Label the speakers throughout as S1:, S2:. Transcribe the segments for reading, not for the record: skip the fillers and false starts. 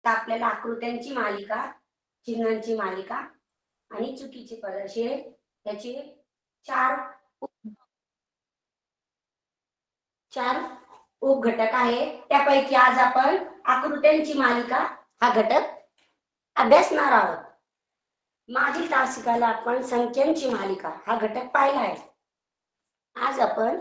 S1: तर आपल्याला आकृत्यांची मालिका, चिन्हांची मालिका आणि चुकीचे पद असे त्याचे चार उपघटक आहे। त्यापैकी आज आपण आकृत्यांची मालिका हा घटक अभ्यासणार आहोत। मागील तासिकाला आपण संख्यांची मालिका हा घटक पाहिला आहे। आज आपण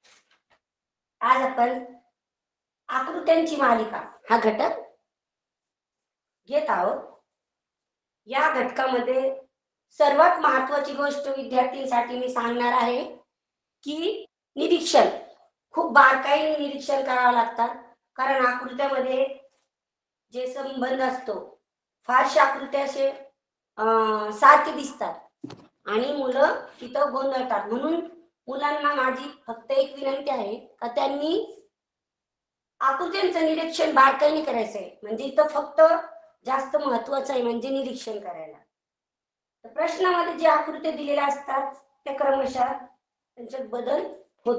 S1: आकृत्यांची मालिका हा घटक घेत आहोत। या घटकामध्ये सर्वात महत्त्वाची गोष्ट विद्यार्थ्यांसाठी मी सांगणार आहे की निरीक्षण, खूप बारकाईने निरीक्षण करावं लागतं। कारण आकृत्यामध्ये जे संबंध असतो, फारशा आकृत्या असे सारखे दिसतात आणि मुलं तिथं गोंधळतात। म्हणून मुलांना माझी फक्त एक विनंती आहे का त्यांनी आकृत्यांचं निरीक्षण बारकाईने करायचं आहे। म्हणजे इथं फक्त जास्त महत्त्वाचं आहे म्हणजे निरीक्षण करायला। तर प्रश्नामध्ये जे आकृत्या दिलेल्या असतात त्या क्रमशः त्यांच्यात बदल होत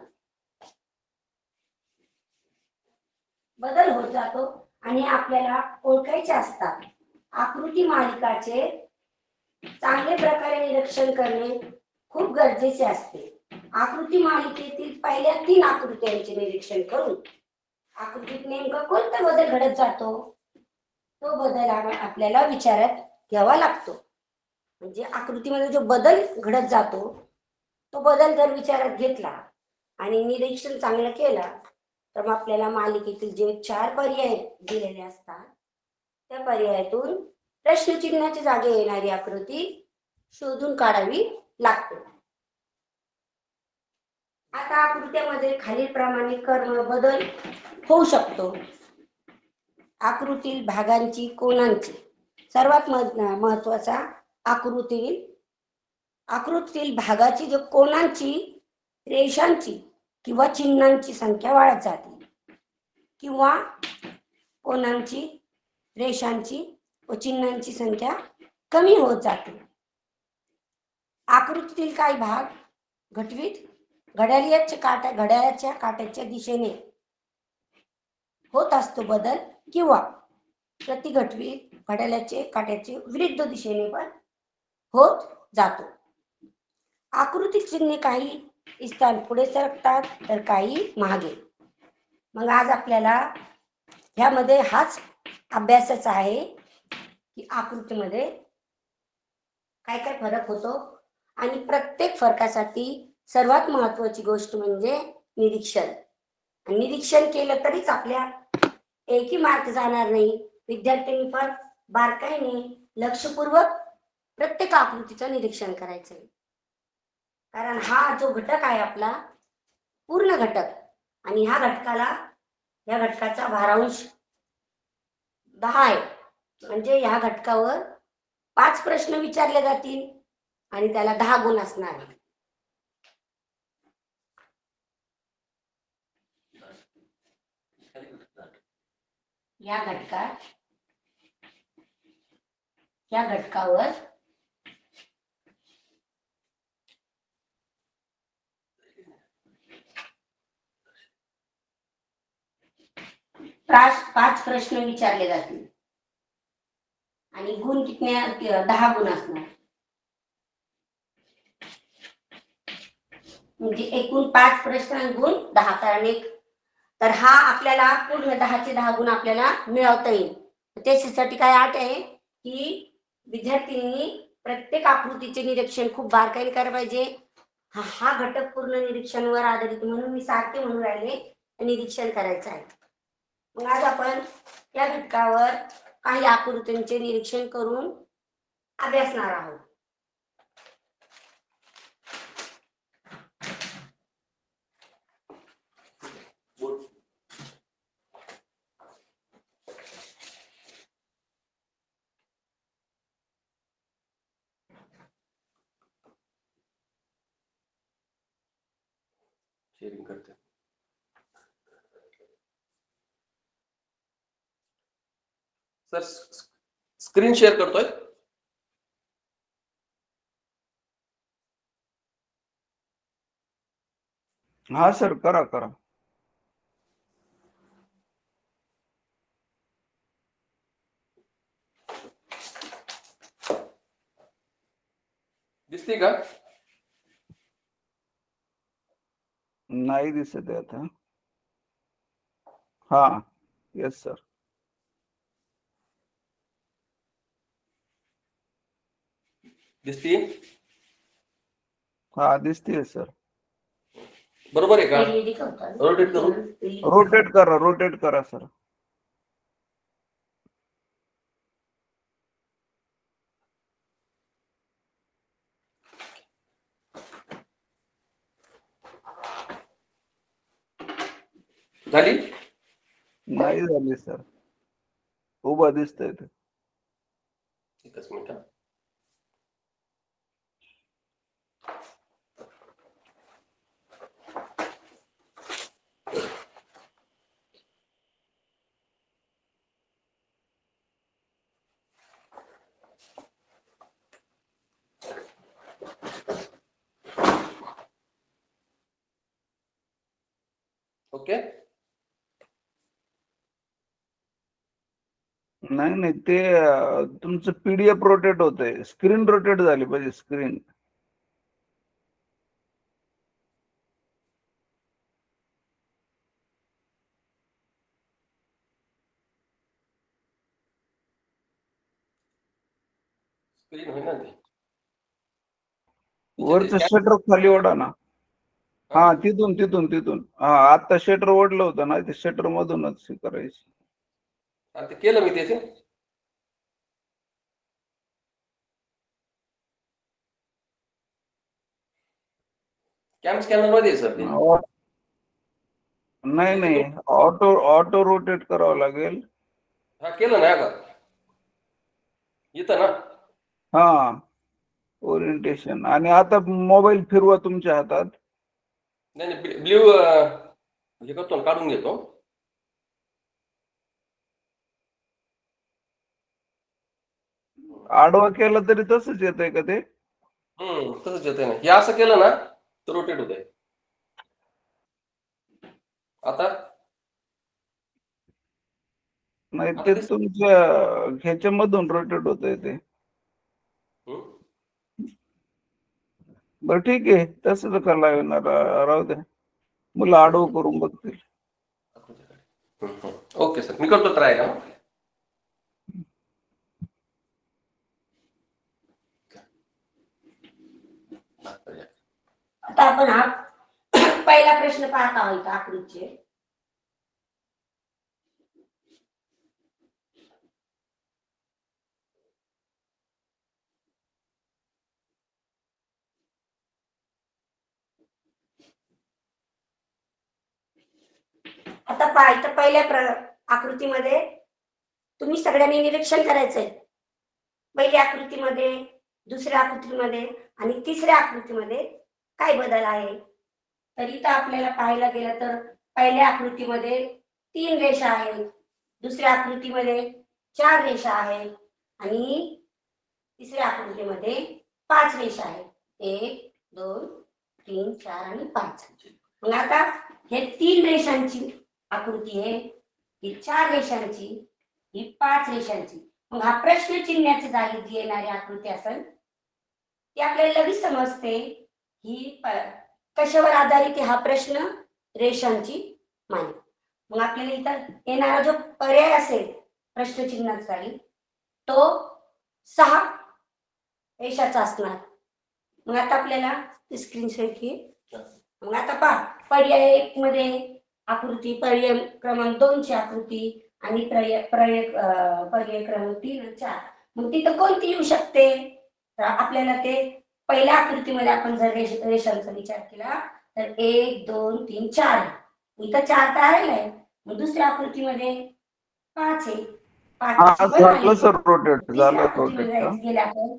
S1: जातो आणि आपल्याला ओळखायचे असतात। आकृती मालिकाचे चांगल्या प्रकारे निरीक्षण करणे खूप गरजेचे असते। आकृती मालिकेतील पहिल्या 3 आकृत्यांचे निरीक्षण करून आकृतीत नेमका कोणता बदल घडत जातो तो बदल आपल्याला विचारात घ्यावा लागतो। म्हणजे आकृतीमध्ये जो बदल घडत जातो तो बदल जर विचारात घेतला आणि निरीक्षण चांगलं केलं तर आपल्याला मालिकेतील जे 4 पर्याय दिलेले असतात त्या पर्यायातून प्रश्नचिन्हाच्या जागी येणारी आकृती शोधून काढावी लागते। आता आकृत्यामध्ये खालीलप्रमाणे कर्म बदल होऊ शकतो। आकृतीतील भागांची, कोनांची, सर्वात महत्त्वाचा आकृतीतील भागाची जो कोनांची, रेषांची किंवा चिन्हांची संख्या वाढत जाते किंवा कोनांची, रेषांची व चिन्हांची संख्या कमी होत जाते। आकृतीतील काही भाग घड्याळाच्या काट्याच्या दिशेने होत असतो बदल किंवा प्रतिघटवित घड्याळाच्या काट्याच्या विरुद्ध दिशेने पण होत जातो। आकृतीतील चिन्हे काही स्थान पुढे सरकतात तर काही मागे। मग आज आपल्याला ह्यामध्ये हाच अभ्यासाचा आहे की आकृतीमध्ये काय काय फरक होतो आणि प्रत्येक फरकासाठी सर्वात महत्त्वाची गोष्ट म्हणजे निरीक्षण। निरीक्षण केलं तरीच आपल्या एकही मार्क जाणार नाही। विद्यार्थ्यांनी पण बारकाईने लक्षपूर्वक प्रत्येक आकृतीचं निरीक्षण करायचं आहे। कारण हा जो घटक आहे आपला पूर्ण घटक आणि या घटकाचा भारांश 10 आहे। म्हणजे या घटकावर 5 प्रश्न विचारले जातील आणि त्याला 10 गुण असणार आहे। या घटकावर 5 प्रश्न विचारले जातील आणि गुण कितने 10 गुण असणार। म्हणजे एकूण 5 प्रश्न आणि गुण 10 कारण एक तर हा आपल्याला पूर्ण 10चे 10 गुण आपल्याला मिळवता येईल। त्याच्यासाठी काय अट आहे की विद्यार्थ्यांनी प्रत्येक आकृतीचे निरीक्षण खूप बारकाईने करायला पाहिजे। हा घटक पूर्ण निरीक्षणावर आधारित म्हणून मी सारखे म्हणून राहिले निरीक्षण करायचं आहे। मग आज आपण या घटकावर काही आकृतींचे निरीक्षण करून अभ्यासणार आहोत।
S2: शेअरिंग करते सर, स्क्रीन शेअर करतोय।
S3: हाँ सर, करा।
S2: दिसते का?
S3: नाही दिसत आहे आता. हा, येस सर.
S2: दिसते?
S3: हा, दिसतीये सर.
S2: बरोबर आहे का?
S1: LED करतो.
S2: रोटेट करू?
S3: रोटेट करा सर.
S2: झाली?
S3: नाही झाली सर, उभं दिसतंय ते.
S2: एकच मिनिट हा. ओके.
S3: नाही ते तुमचं PDF रोटेट होतंय, स्क्रीन रोटेट झाली पाहिजे, स्क्रीन.
S2: स्क्रीन होईल ना ते.
S3: वरचं शटर खाली ओढा ना. हा, तिथून हा, आता शटर ओढलं होतं ना, ते शटर मधूनच हे करायचं.
S2: ते केलं मी त्याचे. कॅम स्कॅनर मध्ये आहे सर ते.
S3: नाही, ऑटो रोटेट करावं लागेल.
S2: हा, केलं ना का? इथं ना.
S3: हा, ओरिएंटेशन. आणि आता मोबाईल फिरवा तुमच्या हातात.
S2: नाही, ब्ल्यू हे करतो ना, काढून घेतो.
S3: आडवा केला तरी तसंच येतंय का ते?
S2: तसंच येतंय ना. हे असं केलं ना तर रोटेट होतंय. आता
S3: नाही, ते तुमच्या ह्याच्यामधून रोटेट होतंय ते. बरं ठीक आहे, तसंच करायला येणार, राहू दे. मुलं आडवं करून बघतील.
S2: ओके सर, मी करतो ट्राय का.
S1: आता आपण हा पहिला प्रश्न पाहत आहोत आकृतीचे. आता पाहायचं पहिल्या आकृतीमध्ये तुम्ही सगळ्यांनी निरीक्षण करायचंय. पहिल्या आकृतीमध्ये, दुसऱ्या आकृतीमध्ये आणि तिसऱ्या आकृतीमध्ये काय बदल आहे. तर इथं आपल्याला पाहायला गेलं तर पहिल्या आकृतीमध्ये 3 रेषा आहेत, दुसऱ्या आकृतीमध्ये 4 रेषा आहेत आणि तिसऱ्या आकृतीमध्ये 5 रेषा आहेत. 1, 2, 3, 4 आणि 5. मग आता हे 3 रेषांची आकृती आहे, ही 4 रेषांची, ही 5 रेषांची. मग हा प्रश्न चिन्हाची जागी जी येणारी आकृती असेल ती आपल्याला लगेच समजते ही कशावर आधारित हा प्रश्न, रेषांची मालिका. मग आपल्याला इथं येणारा जो पर्याय असेल प्रश्नचिन्हाचा जागी तो 6 रेषाचा असणार. मग आता आपल्याला स्क्रीन शेअर की. मग आता पहा, पर्याय 1 मध्ये आकृती, पर्याय क्रमांक 2 ची आकृती आणि पर्याय क्रमांक 3 आणि 4. मग तिथं कोणती येऊ शकते. तर आपल्याला ते पहिल्या आकृतीमध्ये आपण जर रेषांचा विचार केला तर 1, 2, 3, 4. इथं 4 तर आहे. मग दुसऱ्या आकृतीमध्ये 5 आहे. 5 ची पण
S3: झालं
S1: आली.
S3: सर रोटेट,
S1: तिसऱ्या
S3: झालं
S1: आकृतीमध्ये
S3: रोटेट.
S1: जायचं गेल्या आपण.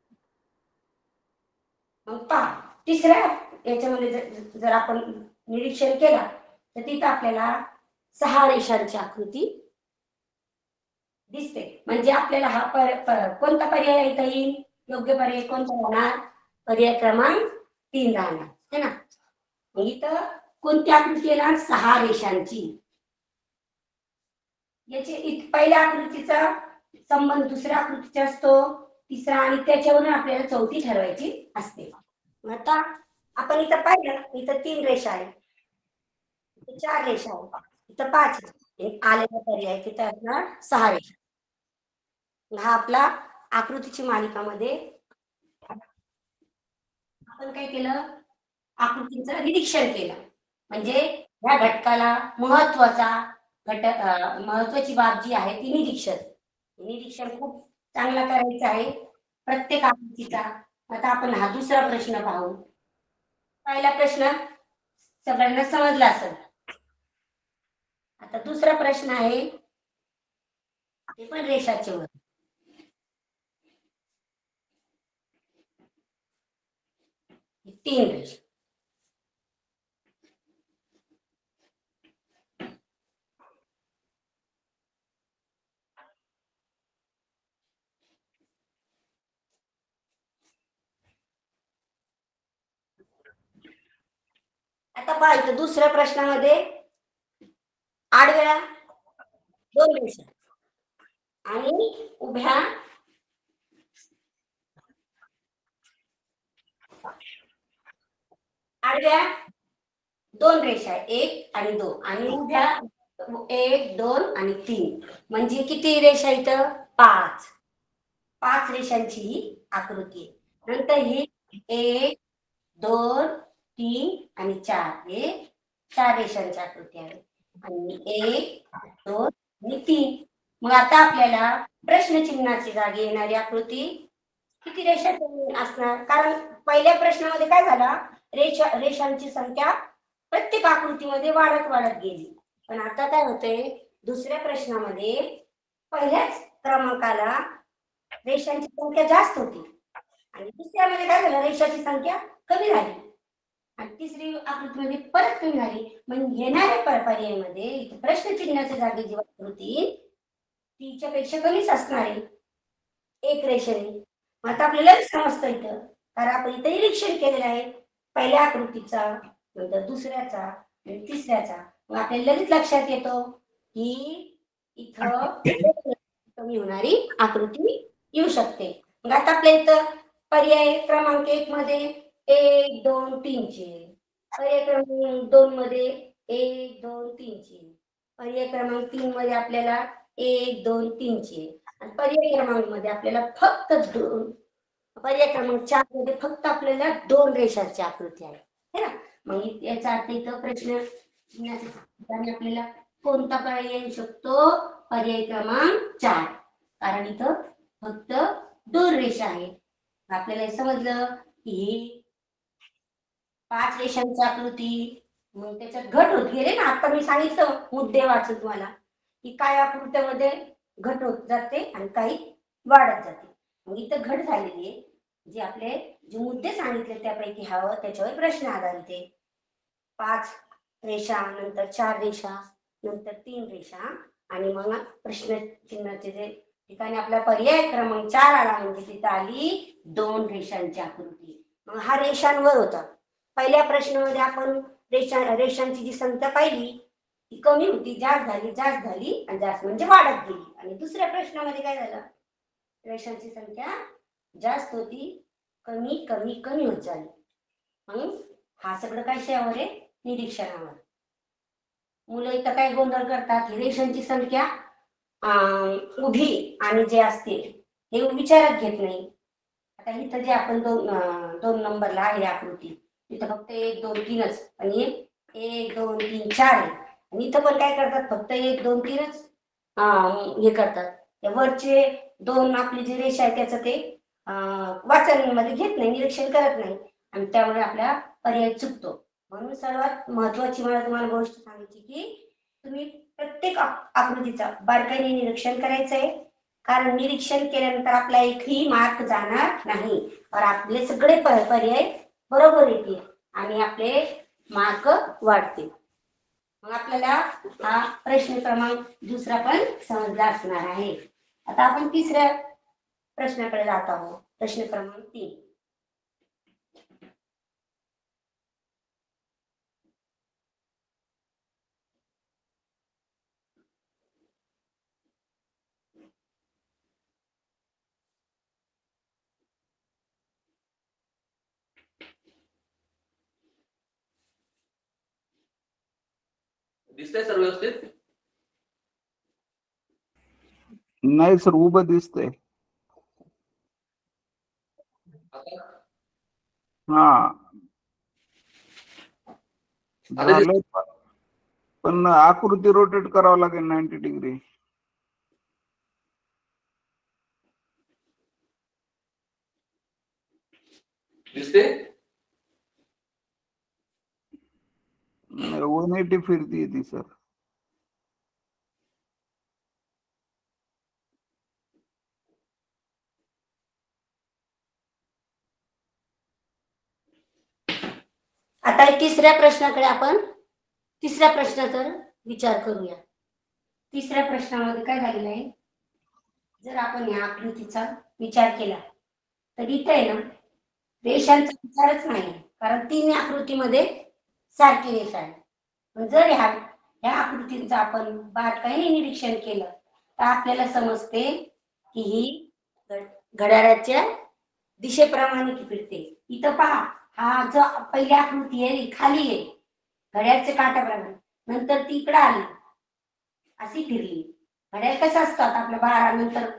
S1: मग पहा, तिसऱ्या याच्यामध्ये जर आपण निरीक्षण केला तर तिथं आपल्याला 6 रेषांची आकृती दिसते. म्हणजे आपल्याला हा कोणता पर्याय येईल, योग्य पर्याय कोणता राहणार, पर्याय क्रमांक 3 राहणार है ना. मग इथं कोणती आकृती येणार, 6 रेषांची. याची पहिल्या आकृतीचा संबंध दुसऱ्या आकृतीचा असतो तिसरा आणि त्याच्यावरून आपल्याला चौथी ठरवायची असते. मग आता आपण इथं पाहिलं, इथं 3 रेषा आहे, इथं 4 रेषा आहे, इथं 5 आलेला पर्याय, तिथं असणार 6 रेषा. हा आपला आकृतीची मालिकामध्ये आपण काय केलं, आकृतीचं निरीक्षण केलं. म्हणजे या घटकाला महत्वाची बाब जी आहे ती निरीक्षण. निरीक्षण खूप चांगला करायचं आहे प्रत्येक आकृतीचा. आता आपण हा दुसरा प्रश्न पाहू. पहिला प्रश्न सगळ्यांना समजला असेल. आता दुसरा प्रश्न आहे, ते पण रेषाचे वर. तीन रेषा. आता पाहायचं दुसऱ्या प्रश्नामध्ये आडव्या 2 रेषा आणि उभ्या आडव्या 2 रेषा, 1 आणि 2 आणि उभ्या 1, 2 आणि 3. म्हणजे किती रेषा इथं? 5 रेषांची ही आकृती आहे. नंतर ही 1, 2, 3 आणि 4 हे 4 रेषांची आकृती आहे. आणि 1, 2 आणि 3. मग आता आपल्याला प्रश्नचिन्हाची जागी येणारी आकृती किती रेषा असणार? कारण पहिल्या प्रश्नामध्ये काय झाला, रेषांची संख्या प्रत्येक आकृतीमध्ये वाढत गेली. पण आता काय होतंय, दुसऱ्या प्रश्नामध्ये पहिल्याच क्रमांकाला रेषांची संख्या जास्त होती आणि दुसऱ्यामध्ये काय झालं, रेषांची संख्या कमी झाली आणि तिसरी आकृतीमध्ये परत कमी झाली. मग येणाऱ्या पर्यायामध्ये प्रश्नचिन्हाच्या जागी जी आकृती तीच्या पेक्षा कमीच असणार आहे एक रेषेने. आता आपल्याला समजतं इथं, कारण आपण इथं निरीक्षण केलेलं आहे पहिल्या आकृतीचा, नंतर दुसऱ्याचा आणि तिसऱ्याचा. मग आपल्याला लगेच लक्षात येतो की इथं कमी होणारी आकृती येऊ शकते. मग आता आपल्या इथं पर्याय क्रमांक 1 मध्ये 1, 2, 3 चे, पर्याय क्रमांक 2 मध्ये 1, 2, 3 चे, पर्याय क्रमांक 3 मध्ये आपल्याला 1, 2, 3 चे, आणि पर्याय क्रमांक मध्ये आपल्याला फक्त 2, पर्याय क्रमांक 4 मध्ये फक्त आपल्याला 2 रेषांची आकृती आहे, है ना. मग याचा अर्थ इथं प्रश्न ठिकाणी आपल्याला कोणता पर्याय येऊ शकतो? पर्याय क्रमांक 4. कारण इथं फक्त 2 रेषा आहेत. आपल्याला हे समजलं की ही 5 रेषांची आकृती, मग त्याच्यात घट होत गेले ना. आता मी सांगितलं मुद्दे वाचून तुम्हाला की काय आकृत्यामध्ये घट होत जाते आणि काही वाढत जाते. मग इथं घट झालेली आहे. जे मुद्दे सांगितले त्यापैकी हवं त्याच्यावर प्रश्न आधारित आहे. 5 रेषा, नंतर 4 रेषा, नंतर 3 रेषा, आणि मग प्रश्न चिन्हाचे जे ठिकाणी आपला पर्याय क्रमांक 4 आला, म्हणजे तिथं आली 2 रेषांची आकृती. मग हा रेषांवर होता. पहिल्या प्रश्नामध्ये आपण रेषांची जी संख्या पाहिली ती कमी होती, जास्त झाली आणि जास्त म्हणजे वाढत गेली. आणि दुसऱ्या प्रश्नामध्ये काय झालं, रेषांची संख्या जास्त होती, कमी कमी कमी होत झाली. म्हणून हा सगळं काय शेवर आहे, निरीक्षणावर. मुलं इथं काय गोंधळ करतात, रेषांची संख्या उभी आणि जे असते हे विचारात घेत नाही. आता इथं जे आपण 2 नंबरला आहे आकृती, इथं फक्त 1, 2, 3च, आणि 1, 2, 3, 4 आहे. आणि इथं पण काय करतात, फक्त 1, 2, 3च हे करतात. वरचे 2 आपली जी रेषा आहे त्याचं ते वाचनमध्ये घेत नाही, निरीक्षण करत नाही, आणि त्यामुळे आपला पर्याय चुकतो. म्हणून सर्वात महत्वाची मला तुम्हाला गोष्ट सांगायची की तुम्ही प्रत्येक आकृतीचा बारकाईने निरीक्षण करायचंय. कारण निरीक्षण केल्यानंतर आपला एकही मार्क जाणार नाही, और आपले सगळे पर्याय बरोबर येतील आणि आपले मार्क वाढतील. मग आपल्याला हा प्रश्न क्रमांक दुसरा पण समजला असणार आहे. आता आपण तिसऱ्या प्रश्नाकडे जात आहोत. प्रश्न क्रमांक 3.
S2: दिसतंय सर व्यवस्थित?
S3: नाही सर, उभं दिसतंय.
S2: आता
S3: हा
S2: आता दिस-
S3: झालंय, पण आकृती रोटेट करावं लागेल 90 डिग्री.
S2: दिसते?
S3: 180 फिरती ती सर.
S1: आता तिसऱ्या प्रश्नाकडे आपण तिसऱ्या प्रश्नाचा विचार करूया. तिसऱ्या प्रश्नामध्ये काय झालेलं आहे, जर आपण या आकृतीचा विचार केला तर इथे आहे ना रेषांचा विचारच नाही, कारण तीन आकृतीमध्ये सारखी रेषा आहे. पण जर ह्या आकृतीचं आपण बारकाईने निरीक्षण केलं तर आपल्याला समजते की ही घड्याळाच्या दिशेप्रमाणे फिरते. इथं पहा, हा जो पहिली आकृती आहे ही खाली आहे घड्याळाच्या काट्याप्रमाणे, नंतर ती इकडे आली अशी फिरली. घड्याळ कसं असतात आपल्या 12 नंतर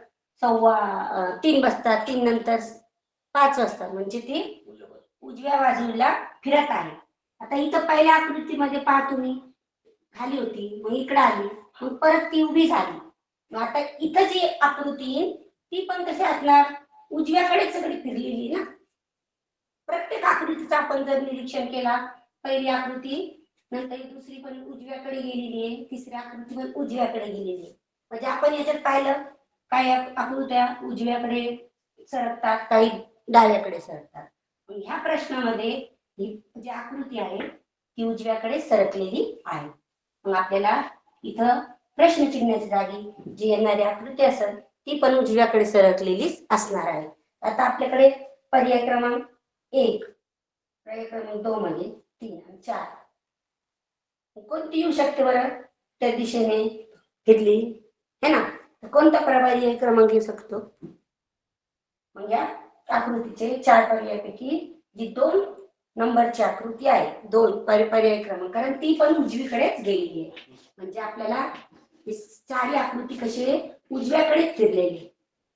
S1: 3 वाजतात, 3 नंतर 5 वाजतात, म्हणजे ती उजव्या बाजूला फिरत आहे. आता इथं पहिल्या आकृतीमध्ये पहा तुम्ही, खाली होती मग इकडे आली, मग परत ती उभी झाली. मग आता इथं जी आकृती येईल ती पण कशी असणार, उजव्याकडे सगळी फिरलेली ना. प्रत्येक आकृतीचं आपण जर निरीक्षण केला, पहिली आकृती नंतर दुसरी पण उजव्याकडे गेलेली आहे, तिसरी आकृती पण उजव्याकडे गेलेली आहे. म्हणजे आपण याच्यात पाहिलं काही आकृत्या उजव्याकडे सरकतात, काही डाव्याकडे सरकतात. ह्या प्रश्नामध्ये ही जी आकृती आहे ती उजव्याकडे सरकलेली आहे. मग आपल्याला इथं प्रश्नचिन्हाच्या जागी जी येणारी आकृती असेल ती पण उजव्याकडे सरकलेलीच असणार आहे. आता आपल्याकडे पर्याय क्रमांक 1, पर्याय क्रमांक 2 मध्ये 3 आणि 4 कोणती येऊ शकते बरं, त्या दिशेने फिरली है ना. तर कोणता पर्याय क्रमांक येऊ शकतो, मग या आकृतीचे 4 पर्यायापैकी जी 2 नंबरची आकृती आहे, 2 पर्याय क्रमांक, कारण ती पण उजवीकडेच गेलेली आहे. म्हणजे आपल्याला ही चारही आकृती कशी आहे, उजव्याकडेच फिरलेली आहे.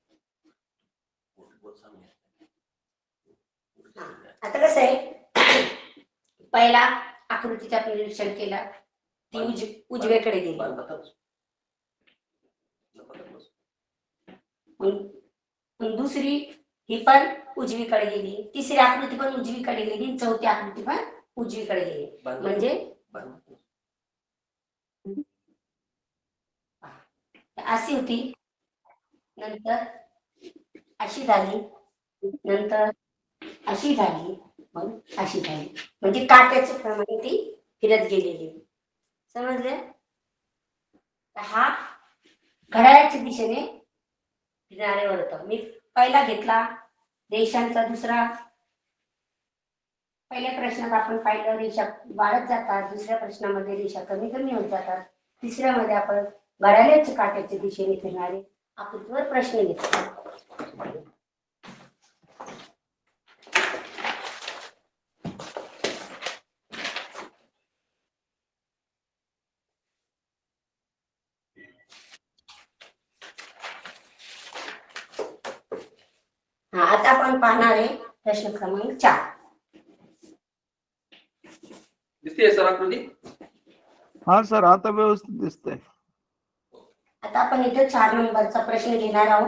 S1: आता कसं आहे, पहिला आकृतीचं आपण निरीक्षण केलं ती उजव्याकडे गेली, पण दुसरी ही पण उजवीकडे गेली, तिसरी आकृती पण उजवीकडे गेली, चौथी आकृती पण उजवीकडे गेली. म्हणजे अशी होती, नंतर अशी झाली, नंतर अशी झाली, मग अशी झाली. म्हणजे काट्याच्या प्रमाणे ती फिरत गेलेली. समजले? हा घड्याळाच्या दिशेने फिरणारे होतं. मी पहिला घेतला रेषांचा, दुसरा पहिल्या प्रश्नात आपण पाहिलं रेषा वाढत जातात, दुसऱ्या प्रश्नामध्ये रेषा कमी कमी होत जातात, तिसऱ्यामध्ये आपण घड्याळाच्या काट्याच्या दिशेने फिरणारे आकृतीवर प्रश्न घेतला. आता आपण पाहणार आहे प्रश्न क्रमांक 4.
S2: दिसते सर आकृती?
S3: हा सर, आता व्यवस्थित दिसतंय.
S1: आता आपण इथे 4 नंबरचा प्रश्न घेणार आहोत.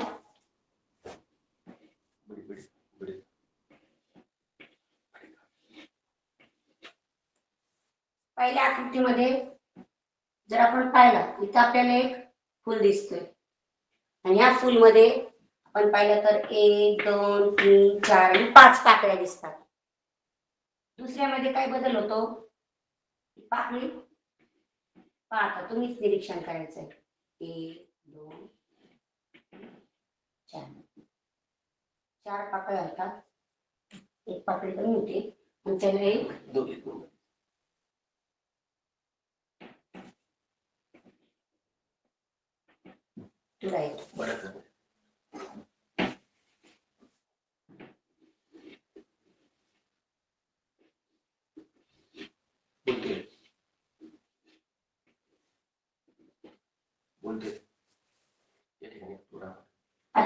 S1: पहिल्या आकृतीमध्ये जर आपण पाहिलं, इथं आपल्याला एक फूल दिसतोय आणि या फूलमध्ये आपण पाहिलं तर 1 2 3 4 आणि 5 पाकळ्या दिसतात. दुसऱ्यामध्ये काय बदल होतो, पाकळी पाहता तुम्हीच निरीक्षण करायचंय. 1 2 4 4 पाकळ्या होतात, एक पाकळी कमी होते आणि त्याला एक राईट.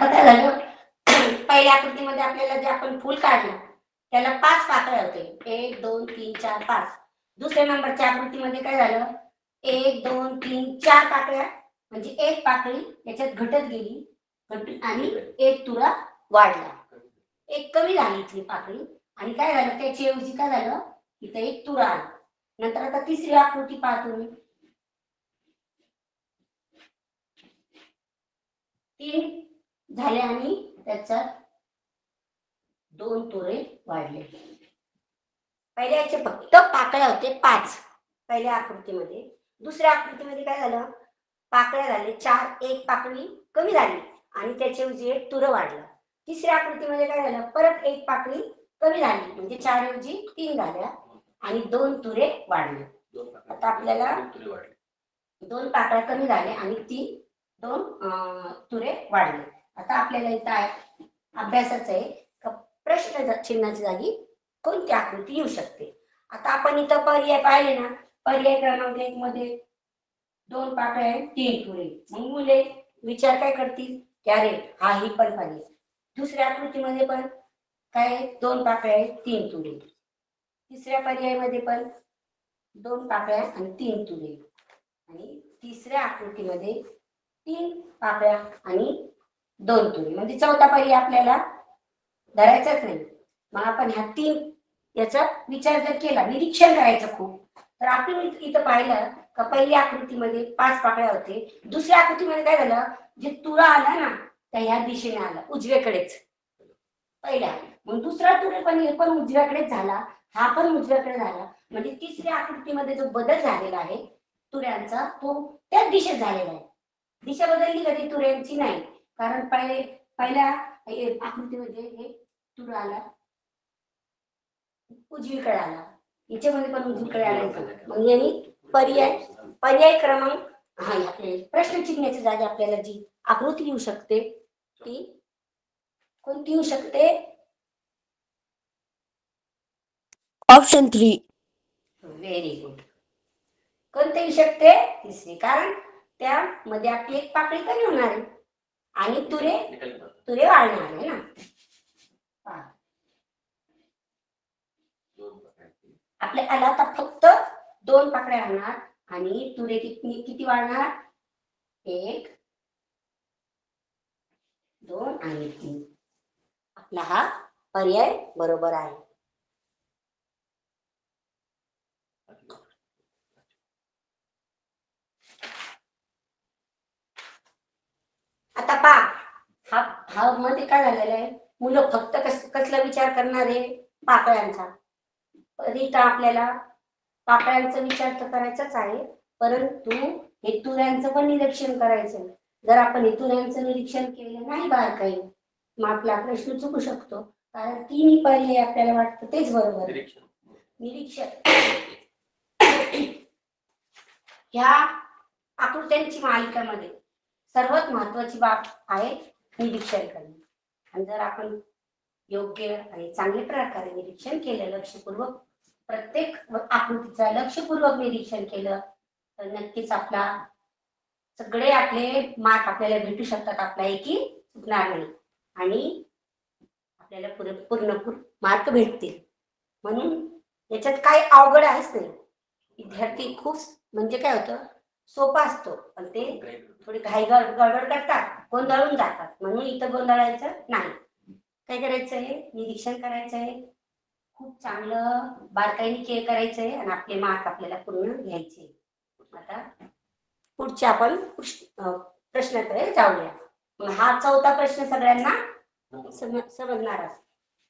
S1: काय झालं पहिल्या आकृतीमध्ये आपल्याला जे आपण फुल काढलं त्याला 5 पाकळ्या होते, 1 2 3 4 5. दुसऱ्या नंबरच्या आकृतीमध्ये काय झालं 1 2 3 4 पाकळ्या, म्हणजे एक पाकळी याच्यात घटत गेली आणि एक तुरा वाढला, एक कमी झाली इथली पाकळी आणि काय झालं त्याच्या ऐवजी काय झालं इथे एक तुरा आला. नंतर आता तिसरी आकृती पाहतो मी, 3 झाले आणि त्याच्यात 2 तुरे वाढले. पहिल्याचे फक्त पाकळ्या होते 5 पहिल्या आकृतीमध्ये. दुसऱ्या आकृतीमध्ये काय झालं पाकळ्या झाले 4, एक पाकळी कमी झाली आणि त्याच्याऐवजी एक तुरं वाढलं. तिसऱ्या आकृतीमध्ये काय झालं परत एक पाकळी कमी झाली म्हणजे 4 ऐवजी 3 झाल्या आणि 2 तुरे वाढले. आता आपल्याला 2 पाकळ्या कमी झाल्या आणि 2 तुरे वाढले. आता आपल्याला इथं अभ्यासाचं आहे का प्रश्न चिन्हाच्या जागी कोणती आकृती येऊ शकते. आता आपण इथं पर्याय पाहिले ना, पर्याय क्रमांक 1 मध्ये 2 पाकळ्या 3 तुरे. मग मुले विचार काय करतील की अरे हा ही पण पर्याय. दुसऱ्या आकृतीमध्ये पण काय 2 पाकळ्या 3 तुरे. तिसऱ्या पर्यायामध्ये पण 2 पाकळ्या आणि 3 तुरे आणि तिसऱ्या आकृतीमध्ये 3 पाकळ्या आणि 2 तुरे. म्हणजे चौथा पर्याय आपल्याला धरायचाच नाही. मग आपण ह्या 3 याचा विचार जर केला, निरीक्षण करायचं खूप, तर आपण इथं पाहिलं का पहिली आकृतीमध्ये 5 पाकळ्या होते. दुसऱ्या आकृतीमध्ये काय झालं जे तुरा आला ना त्या ह्या दिशेने आला उजव्याकडेच पहिला, मग दुसरा तुरे पण हे पण उजव्याकडेच झाला, हा पण उजव्याकडे झाला. म्हणजे तिसऱ्या आकृतीमध्ये जो बदल झालेला आहे तुऱ्यांचा तो त्याच दिशेत झालेला आहे. दिशा बदलली कधी तुऱ्यांची नाही, कारण पहिल्या आकृतीमध्ये हे तुरा आला उजवीकडे आला, याच्यामध्ये पण उजवीकडे आलायचं. मग यांनी पर्याय क्रमांक हा प्रश्न चिन्हाच्या जागी आपल्याला जी आकृती येऊ शकते ती कोणती येऊ शकते?
S4: ऑप्शन 3.
S1: Very good. कोणती येऊ शकते? तिसरी, कारण त्यामध्ये आपली एक पाकळी कमी होणार आहे आणि तुरे वाढणार आहे ना. आपल्याला आता फक्त 2 पाकळ्या राहणार आणि तुरे किती वाढणार? 1 2 आणि 3. आपला हा पर्याय बरोबर आहे. आता पहा हा मध्ये काय झालेलं आहे, मुलं फक्त कसला विचार करणार आहे पाकळ्यांचा. इथं आपल्याला पाकळ्यांचा विचार तर करायचाच आहे, परंतु हे तुऱ्यांचं पण निरीक्षण करायचं. जर आपण हे तुऱ्यांचं निरीक्षण केलं नाही बारकाईने मग आपला प्रश्न चुकू शकतो, कारण 3 पर्याय आपल्याला वाटतं तेच बरोबर. निरीक्षण ह्या आकृत्यांची मालिकामध्ये सर्वात महत्वाची बाब आहे निरीक्षण करणे. आणि जर आपण योग्य आणि चांगल्या प्रकारे निरीक्षण केलं, लक्षपूर्वक प्रत्येक आकृतीचं लक्षपूर्वक निरीक्षण केलं तर नक्कीच आपला सगळे आपले मार्क आपल्याला भेटू शकतात. आपला एकही चुकणार नाही आणि आपल्याला पूर्ण मार्क भेटतील. म्हणून याच्यात काही अवघड आहेच नाही. विद्यार्थी खूप म्हणजे काय होतं सोपा असतो, पण ते थोडी घाई गडबड करतात, गोंधळून जातात. म्हणून इथं गोंधळायचं नाही. काय करायचं आहे, निरीक्षण करायचं आहे, खूप चांगलं बारकाईने करायचं आहे आणि आपले मार्क आपल्याला पूर्ण घ्यायचे. आता पुढचे आपण प्रश्नाकडे जाऊया. मग हा चौथा प्रश्न सगळ्यांना समजणार आहे.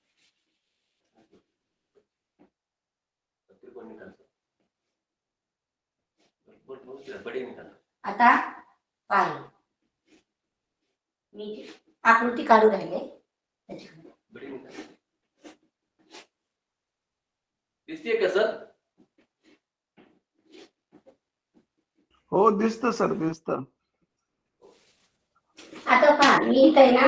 S1: आता पाहिजे मी आकृती काढू राहिले
S2: दिसतीये का सर?
S3: हो दिसतं सर, दिसतं.
S1: आता पहा मी इथे आहे ना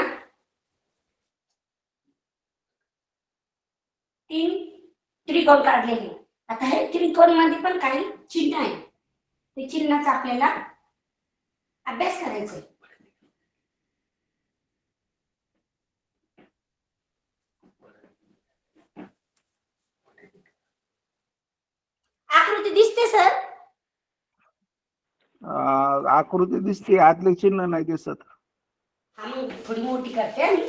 S1: 3 त्रिकोण काढलेले. आता हे त्रिकोण मध्ये पण काही चिन्ह आहे, ते चिन्हाचा आपल्याला अभ्यास करायचा आहे. आकृती दिसते सर?
S3: आकृती दिसते, आतले चिन्ह नाही दिसत.
S1: हा मग थोडी मोठी करते आणि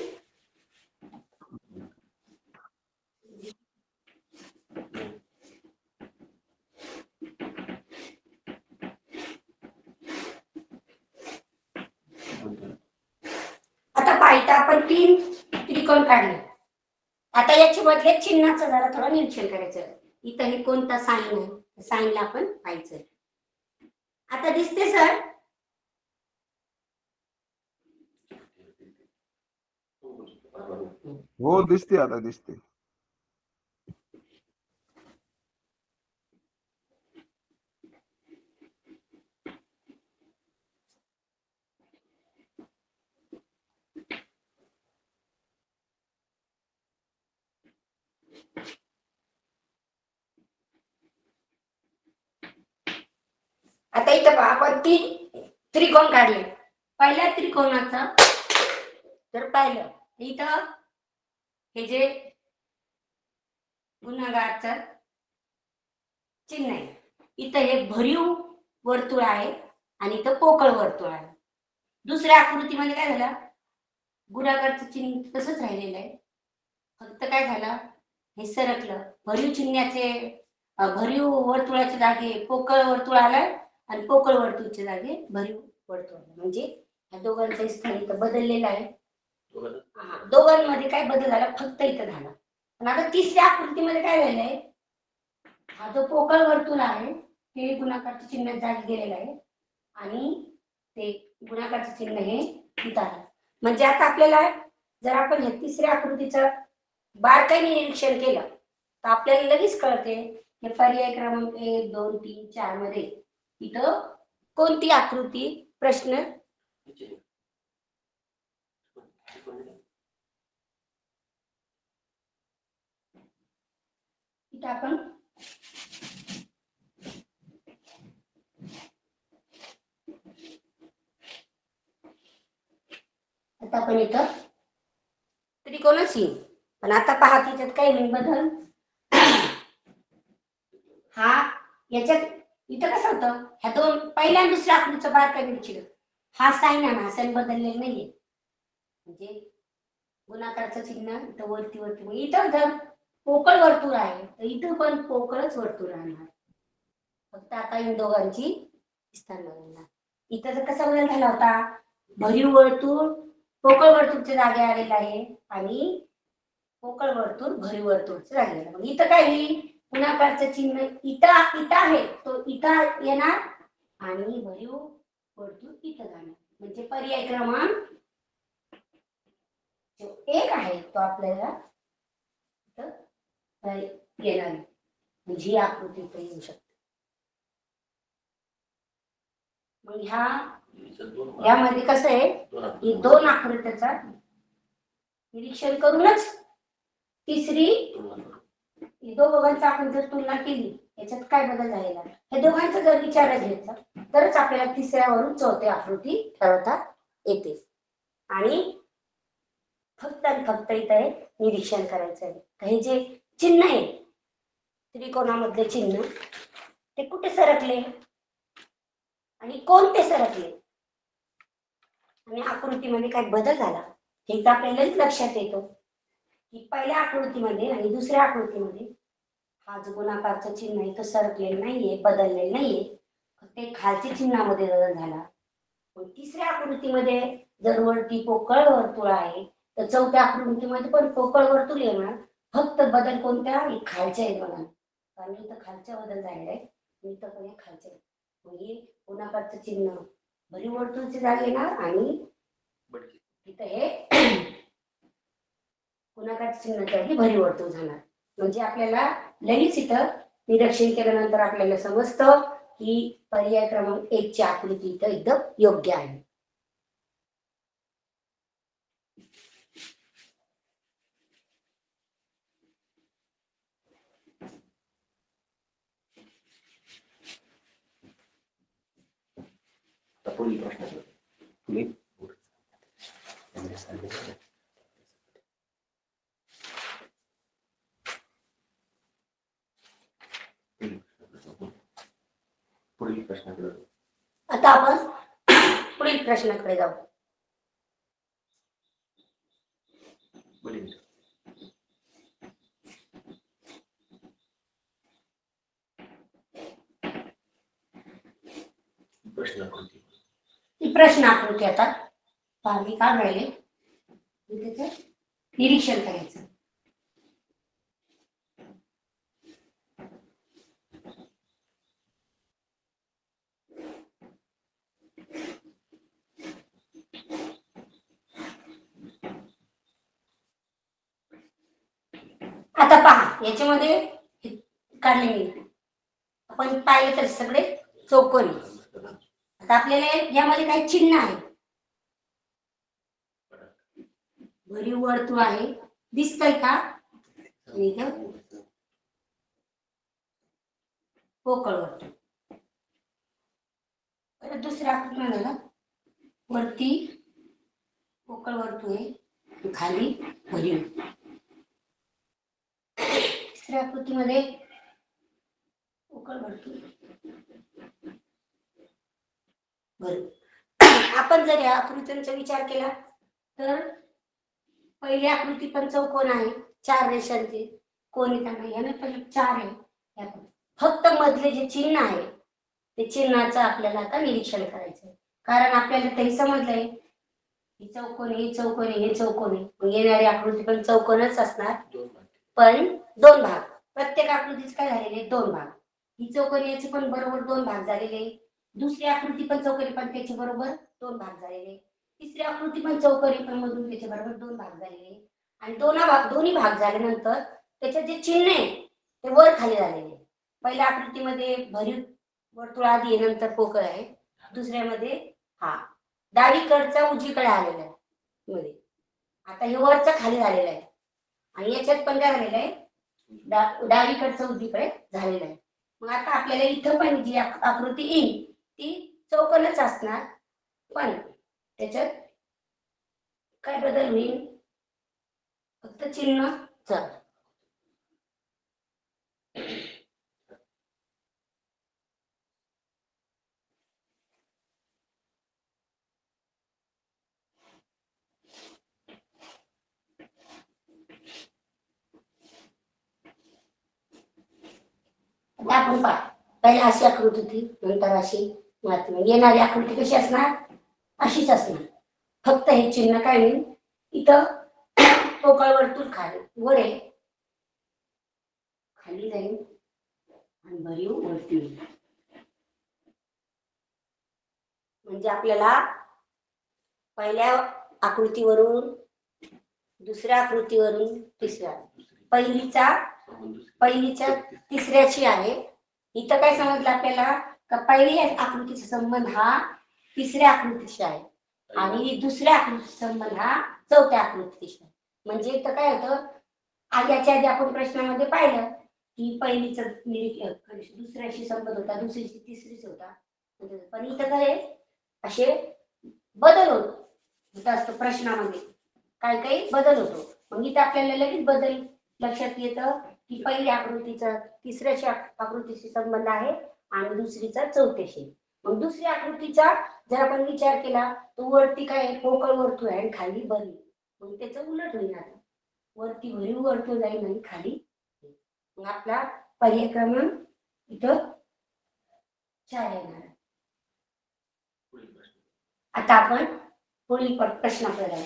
S1: आता पाहिजे आपण 3 त्रिकोण काढले. आता याच्या मधले चिन्हाचं जरा थोडं निरीक्षण करायचं. इथं हे कोणता साइन आहे, साइनला आपण पाहायचं. आता दिसते सर?
S3: हो दिसते, आता दिसते.
S1: आता इथं पहा, आपण 3 त्रिकोण काढले. पहिल्या त्रिकोणाचा जर पाहिलं इथं हे जे गुणाकारचं चिन्ह आहे, इथं हे भरीव वर्तुळ आहे आणि इथं पोकळ वर्तुळ आहे. दुसऱ्या आकृतीमध्ये काय झालं, गुणाकारचं चिन्ह तसंच राहिलेलं आहे, फक्त काय झालं हे सरकलं. भरीव चिन्हाचे भरीव वर्तुळाच्या जागी पोकळ वर्तुळ आलं आणि पोकळ वर्तुळाच्या जागी भरीव वर्तुळ आलं. म्हणजे या दोघांचं स्थान इथं बदललेलं आहे. दोघांमध्ये काय बदल झाला, फक्त इथं झाला. पण आता तिसऱ्या आकृतीमध्ये काय झालंय, हा जो पोकळ वर्तुळ आहे ते गुणाकारच्या चिन्हात जागी गेलेलं आहे आणि ते गुणाकारचं चिन्ह हे इथं आलं. म्हणजे आता आपल्याला जर आपण या तिसऱ्या आकृतीचं बारकाईने निरीक्षण केलं तर आपल्याला लगेच कळते की पर्याय क्रमांक 1, 2, 3, 4 मध्ये इथं कोणती आकृती प्रश्न इथं आपण आता आपण इथं त्रिकोणच येईल. पण आता पहा त्याच्यात काही नाही बदल. हा याच्यात इथं कसं होतं, ह्या दोन पहिल्या आणि दुसऱ्या आकृतीचं बारकाईने निरीक्षण, हा साइन आहे ना, साइन बदललेला नाहीये. म्हणजे गुणाकारचं चिन्ह इथं वरती वरती, इथं जर पोकळ वर्तुळ आहे तर इथं पण पोकळच वर्तुळ राहणार. फक्त आता इन दोघांची स्थान बदलणार. इथं जर कसा बदल झाला होता, भरीव वर्तुळ पोकळ वर्तुळच्या जागी आलेला आहे आणि पोकळ वर्तुळ भरीव वर्तुळच्या जागी आलेला. मग इथं काय होईल, गुणाकारचं चिन्ह इथं इथं आहे तो इथं येणार आणि भरीव वर्तुळ इथं जाणार. म्हणजे पर्याय क्रमांक जो 1 आहे तो आपल्याला येणार. म्हणजे ही आकृती इथे येऊ शकते. मग यामध्ये कसं आहे, ही 2 आकृत्याचा निरीक्षण करूनच तिसरी दोघांचा आपण जर तुलना केली याच्यात काय बदल झालेला, हे दोघांचा जर विचारात घेतला तरच आपल्याला तिसऱ्यावरून चौथी आकृती ठरवता येते. आणि फक्त आणि फक्त इथे निरीक्षण करायचं आहे. हे जे चिन्ह आहे त्रिकोणामधले चिन्ह ते कुठे सरकले आणि कोणते सरकले आणि आकृतीमध्ये काय बदल झाला हे तर आपल्याला लक्षात येतो की पहिल्या आकृतीमध्ये आणि दुसऱ्या आकृतीमध्ये हा जो गुणाकारचं चिन्ह आहे तो सरकलेलं नाहीये, बदललेलं नाहीये, ते खालच्या चिन्हामध्ये बदल झाला. तिसऱ्या आकृतीमध्ये जर वरती पोकळ वर्तुळ आहे तर चौथ्या आकृतीमध्ये पण पोकळ वर्तुळ येणार, फक्त बदल कोणत्या खालच्या येणार. कारण इथं खालच्या बदल झालेला आहे, इथं पण खालच्या. म्हणजे गुणाकारचं चिन्ह भरीव वर्तुळच्या जागी येणार आणि इथं हे गुणाकारचं चिन्ह जागी भरीव वर्तुळ झाणार. म्हणजे आपल्याला लगेच इथं निरीक्षण केल्यानंतर आपल्याला समजतं की पर्याय क्रमांक 1 ची आकृती इथं एकदम योग्य आहे.
S2: पुढील प्रश्न
S1: आता आपण पुढील प्रश्नाकडे जाऊ. ही प्रश्न आकृती आता मी काय राहिले त्याच निरीक्षण करायचं. आता पहा याच्यामध्ये काढले मी आपण पाहिलं तर सगळे चौकोनी. आता आपल्याला यामध्ये काही चिन्ह आहे. भरीव वर्तुळ आहे दिसतंय का? पोकळ वर्तुळ. दुसऱ्या आकृतीमध्ये वरती पोकळ वर्तुळ आहे खाली भरीव. तिसऱ्या आकृतीमध्ये पोकळ वर्तुळ भरीव. आपण जर या आकृतींचा विचार केला तर पहिली आकृती पण चौकोन आहे 4 रेषांची कोणी त्यांना याने पण 4 आहे. फक्त मधले जे चिन्ह आहे ते चिन्हाचं आपल्याला आता निरीक्षण करायचं आहे. कारण आपल्याला ते समजलंय ही चौकोनी हे चौकोनी हे चौकोनी येणारी आकृती पण चौकोनच असणार पण 2 भाग. प्रत्येक आकृतीच काय झालेले 2 भाग. ही चौकोनी याचे पण बरोबर 2 भाग झालेले. दुसरी आकृती पण चौकोनी पण त्याचे बरोबर 2 भाग झालेले. तिसरी आकृती पण चौकोनी पण मधून त्याचे बरोबर 2 भाग झालेले. आणि दोन्ही भाग झाल्यानंतर त्याचे जे चिन्ह आहे ते वर खाली झालेले. पहिल्या आकृतीमध्ये भरीव वर्तुळ आधी नंतर पोकळ आहे. दुसऱ्यामध्ये हा डावीकडचा उजवीकडे आलेला आहे मध्ये. आता हे वरचं खाली झालेलं आहे आणि याच्यात पण काय झालेलं आहे डावीकडचं उजवीकडे झालेलं आहे. मग आता आपल्याला इथं पण जी आकृती येईल ती चौकोनच असणार पण त्याच्यात काय बदल होईल फक्त चिन्ह चल. आपण पहा पहिला अशी आकृती होती नंतर अशी येणारी आकृती कशी असणार अशीच असणार. फक्त हे चिन्ह काय होईल इथं पोकळ वर्तुळ खाली वर आहे खाली जाईल आणि भरीव वरती येईल. म्हणजे आपल्याला पहिल्या आकृतीवरून दुसऱ्या आकृतीवरून तिसऱ्या पहिलीच्या तिसऱ्याची आहे. इथं काय समजलं आपल्याला का पहिल्या आकृतीचा संबंध हा तिसऱ्या आकृतीशी आहे आणि दुसऱ्या आकृतीचा संबंध हा चौथ्या आकृतीशी आहे. म्हणजे इथं काय होतं याच्या आधी आपण प्रश्नामध्ये पाहिलं की पहिलीचा दुसऱ्याशी संबंध होता दुसरीची तिसरीच होता. पण इथं काय असे बदल होत असतो प्रश्नामध्ये काही बदल होतो. मग इथं आपल्याला लगेच बदल लक्षात येतं की पहिल्या आकृतीचा तिसऱ्याशी आकृतीशी संबंध आहे आणि दुसरीचा चौथ्याशी. मग दुसऱ्या आकृतीचा जर आपण विचार केला तर वरती काय पोकळ वर्तुळ आहे आणि खाली भरीव. मग त्याचं उलट होईल. आता वरती भरीव वर्तुळ जाईल आणि खाली मग आपला पर्याय क्रमांक इथं 4 येणार. आता आपण पुढील प्रश्नाकडे जाऊ.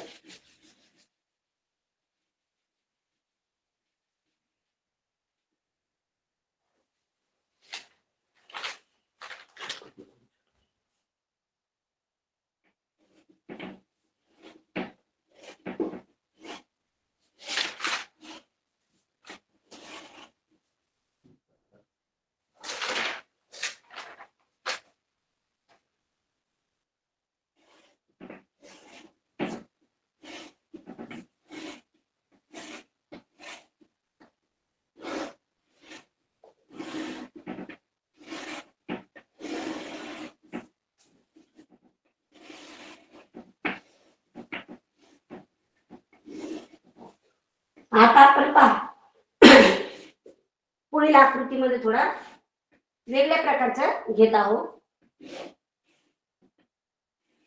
S1: आता आपण पहा पुढील आकृतीमध्ये थोडा वेगळ्या प्रकारचा घेत आहोत.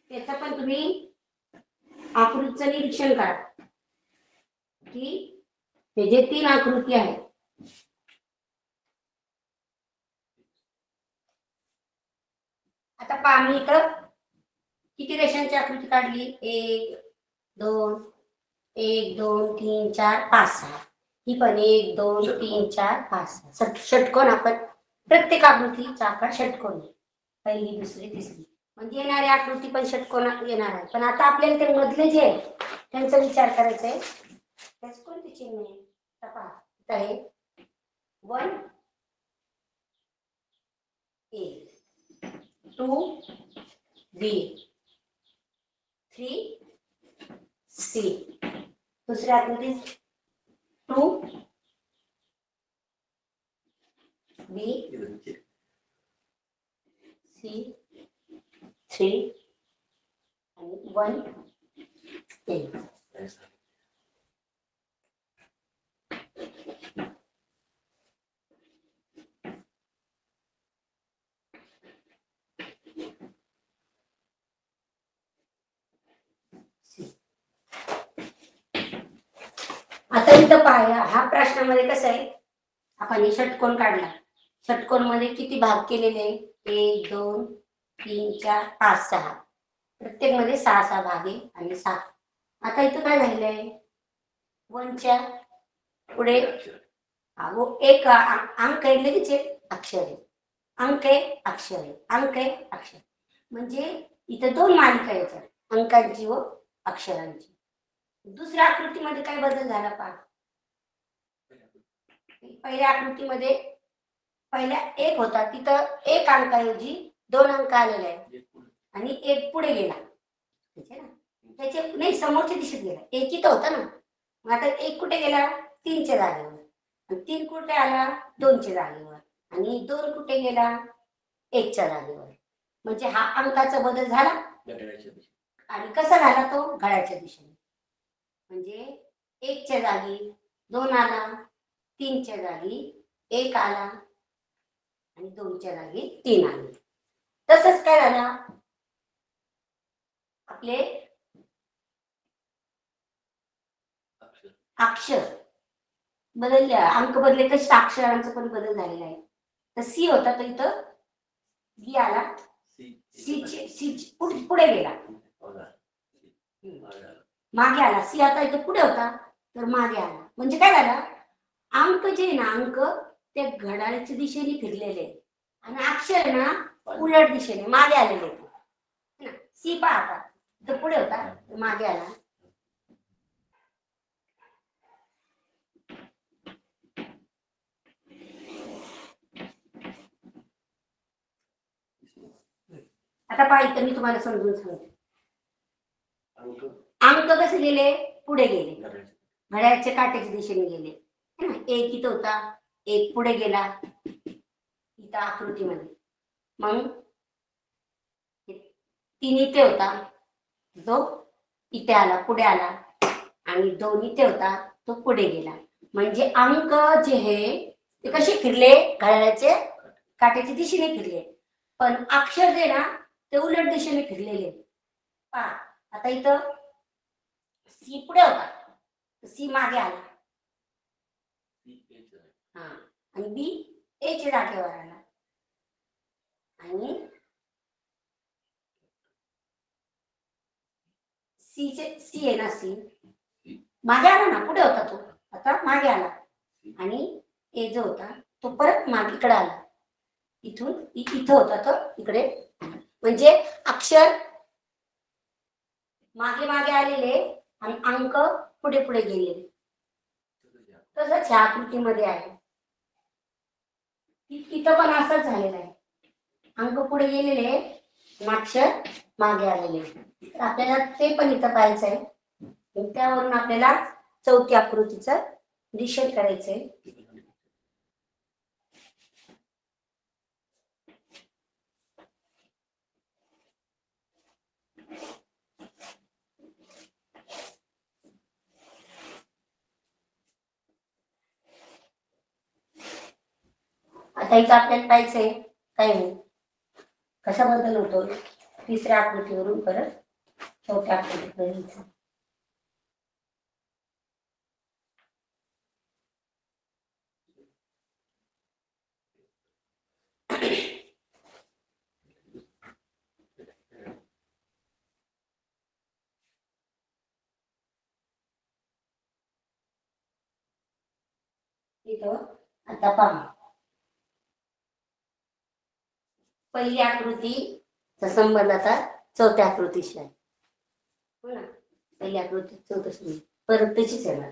S1: त्याचं पण तुम्ही आकृतीचं निरीक्षण करा की हे जे 3 आकृती आहेत आता पहा मी इथं किती रेषांची आकृती काढली 1 2 1 2 3 4 5 6 ही पण 1 2 3 4 5 6 षटकोन आपण प्रत्येक आकृतीचा आकार षटकोन आहे. पहिली दुसरी तिसरी म्हणजे येणारी आकृती पण षटकोनात येणार आहे. पण आता आपल्याला ते मधले जे आहे त्यांचा विचार करायचा आहे. त्याच कोणते चिन्ह आहे आता पहा इथं आहे 1 A 2 B 3 C दुसऱ्या आकृतीत 2 B C 3 आणि 1 A. आता इथं पाहा हा प्रश्नामध्ये कसं आहे आपण हे षटकोन काढला षटकोन मध्ये किती भाग केलेले 1 2 3 4 5 6 प्रत्येक मध्ये 6 6 भाग आहे आणि 7 आता इथं काय झालेलं 1च्या पुढे एक अंक आहे लगेच एक अक्षर आहे अंक आहे अक्षर आहे अंक आहे अक्षर म्हणजे इथं 2 मालिका येतात अंकांची व अक्षरांची. दुसऱ्या आकृतीमध्ये काय बदल झाला पहा पहिल्या आकृतीमध्ये पहिल्या 1 होता तिथं 1 अंकाऐवजी 2 अंक आलेले आहेत आणि 1 पुढे गेला त्याचे नाही समोरच्या दिशेत गेला 1 इथं होता ना मग आता 1 कुठे गेला 3च्या जागेवर आणि 3 कुठे आला 2च्या जागेवर आणि 2 कुठे गेला 1च्या जागेवर म्हणजे हा अंकाचा बदल झाला आणि कसा झाला तो घड्याळाच्या दिशेने म्हणजे 1च्या जागी 2 आला 3च्या जागी 1 आला आणि 2च्या जागी 3 आले. तसंच काय झालं आपले अक्षर बदलले अंक बदलले तसे अक्षरांचा पण बदल झालेला आहे. तर सी होता तो इथं बी आला सी पुढे गेला मागे आला सी आता इथं पुढे होता तर मागे आला म्हणजे काय झालं अंक जे ना अंक ते घड्याळाच्या दिशेने फिरलेले आणि अक्षर ना उलट दिशेने मागे आलेले सी पहा तो पुढे होता मागे आला आता पहा इथं मी तुम्हाला समजून सांगते अंक कसे गेले पुढे गेले घड्याळाच्या काट्याच्या दिशेने गेले 1 इथं होता 1 पुढे गेला इथं आकृतीमध्ये मग 3 इथे होता जो इथे आला पुढे आला आणि 2 इथे होता तो पुढे गेला म्हणजे अंक जे आहे ते कसे फिरले घड्याळाचे काट्याच्या दिशेने फिरले पण अक्षर जे ना ते उलट दिशेने फिरलेले पहा आता इथं सी पुढे होता सी मागे आला हा आणि बी ए च्या जागेवर आला आणि सी आहे ना सी मागे आला ना पुढे होता तो आता मागे आला आणि ए जो होता तो परत मागे इकडे आला इथून इथं होता तो इकडे म्हणजे अक्षर मागे मागे आलेले आणि अंक पुढे पुढे गेलेले तसंच ह्या आकृतीमध्ये आहे इथं पण असंच झालेलं आहे अंक पुढे गेलेले अक्षर मागे आलेले तर आपल्याला ते पण इथं पाहायचं आहे त्यावरून आपल्याला चौथी आकृतीचं निरीक्षण करायचंय आता इथं आपल्याला पाहायचंय काय कशाबद्दल होतो तिसऱ्या आकृतीवरून परत चौथ्या आकृतीकडे यायचं. इथं आता पहा, पहिली आकृतीचा संबंध आता चौथ्या आकृतीशी आहे. हो ना, पहिली आकृती चौथं परत त्याचीच येणार.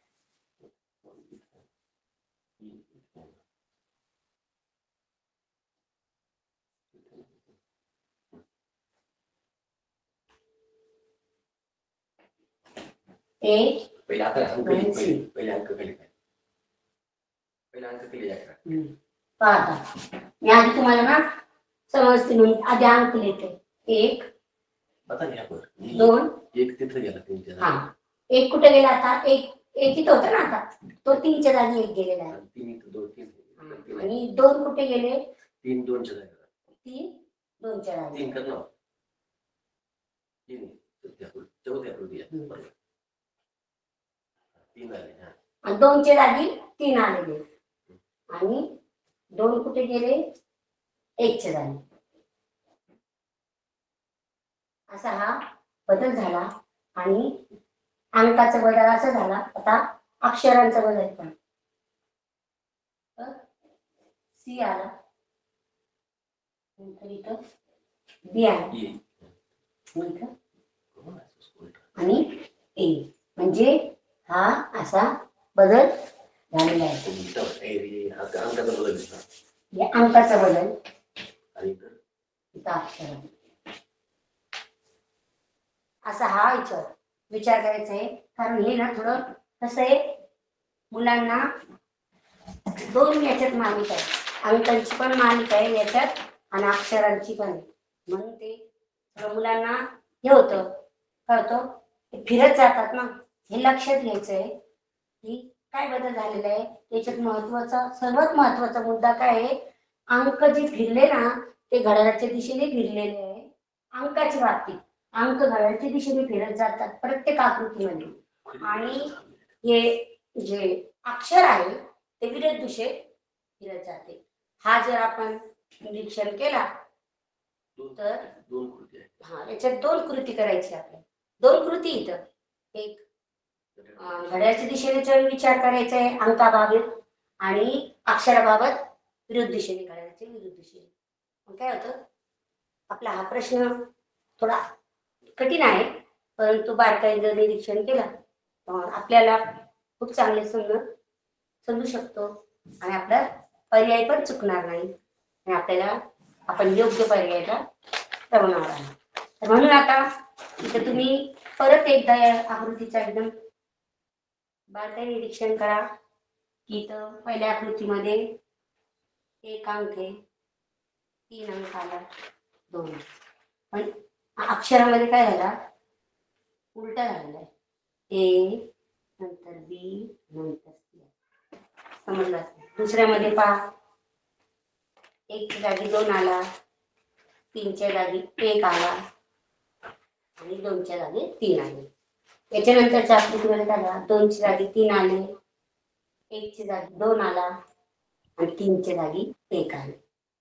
S1: एक
S2: पहिला अंक पहिले अंक खाली काय, पहिला अंक खाली अकरा.
S1: पहा, मी आधी तुम्हाला ना समजते म्हणून आधी अंक लिहिते. 1
S2: आता घ्या बरं.
S1: 2
S2: एक तिथं गेला 3च्या
S1: हा, एक कुठे गेला आता? एक इथं होता ना, आता तो 3च्या जागी 1 गेलेला आहे.
S2: 3 इथं 2 3
S1: आणि 2 कुठे गेले?
S2: 3 2च्या जागी
S1: 3 2च्या जागी.
S2: 3 करणार 3 चौथ्या आकृती आहे. बरोबर 3 आले. हा
S1: आणि 2च्या जागी 3 आलेले. आणि 2 कुठे गेले? 1च्या जागी. असा हा बदल झाला. आणि अंकाचा बदल असा झाला. आता अक्षरांचा बदल पण सी आला, नंतर इथं बी आला, इथं आणि ए. म्हणजे हा असा बदल झालेला आहे.
S2: अंकाचा बदल दिसला
S1: या अंकाचा बदल
S2: आणि
S1: इथं अक्षर असा हा विचार करायचा आहे. कारण हे ना थोडं कसं आहे, मुलांना 2 याच्यात मालिका आहे, अंकांची पण मालिका आहे याच्यात आणि अक्षरांची पण आहे. म्हणून ते थोडं मुलांना हे होतं, काय होतं, ते फिरत जातात ना. हे लक्षात घ्यायचं आहे की काय बदल झालेला आहे. त्याच्यात महत्वाचा, सर्वात महत्वाचा मुद्दा काय आहे, अंक जे फिरले ना ते घड्याळाच्या दिशेने फिरलेले आहे. अंकाची बाबतीत अंक घड्याळाच्या दिशेने फिरत जातात प्रत्येक आकृतीमध्ये. आणि हे जे अक्षर आहे ते विरुद्ध दिशेत फिरत जाते. हा जर आपण निरीक्षण केला तर
S2: दोन कृती आहेत.
S1: हा, याच्यात 2 कृती करायची आपल्याला. 2 कृती इथं, एक घड्याळाच्या दिशेने विचार करायचा आहे अंकाबाबत, आणि अक्षराबाबत विरुद्ध दिशेने, घड्याळाच्या विरुद्ध दिशेने. मग काय होतं, आपला हा प्रश्न थोडा कठीण आहे, परंतु बारकाईने जर निरीक्षण केलं तर आपल्याला खूप चांगले समजू शकतो. आणि आपला पर्याय पण चुकणार नाही आणि आपल्याला आपण योग्य पर्यायाला ठरवणार आहे. तर म्हणून आता इथे तुम्ही परत एकदा या आकृतीचा एकदम बारकाईने निरीक्षण करा की इथं पहिल्या आकृतीमध्ये 1 अंक आहे, 3 अंक आला, 2. पण अक्षरामध्ये काय झाला, उलटा झालेला आहे. ए नंतर बी नंतर सी. समजलं? दुसऱ्यामध्ये पहा, 1च्या जागी 2 आला, 3च्या जागी 1 आला आणि 2च्या जागी 3 आले. याच्यानंतरच्या आकृतीमध्ये काय झाला, 2च्या जागी 3 आले, 1च्या जागी 2 आला आणि 3च्या जागी 1 आले.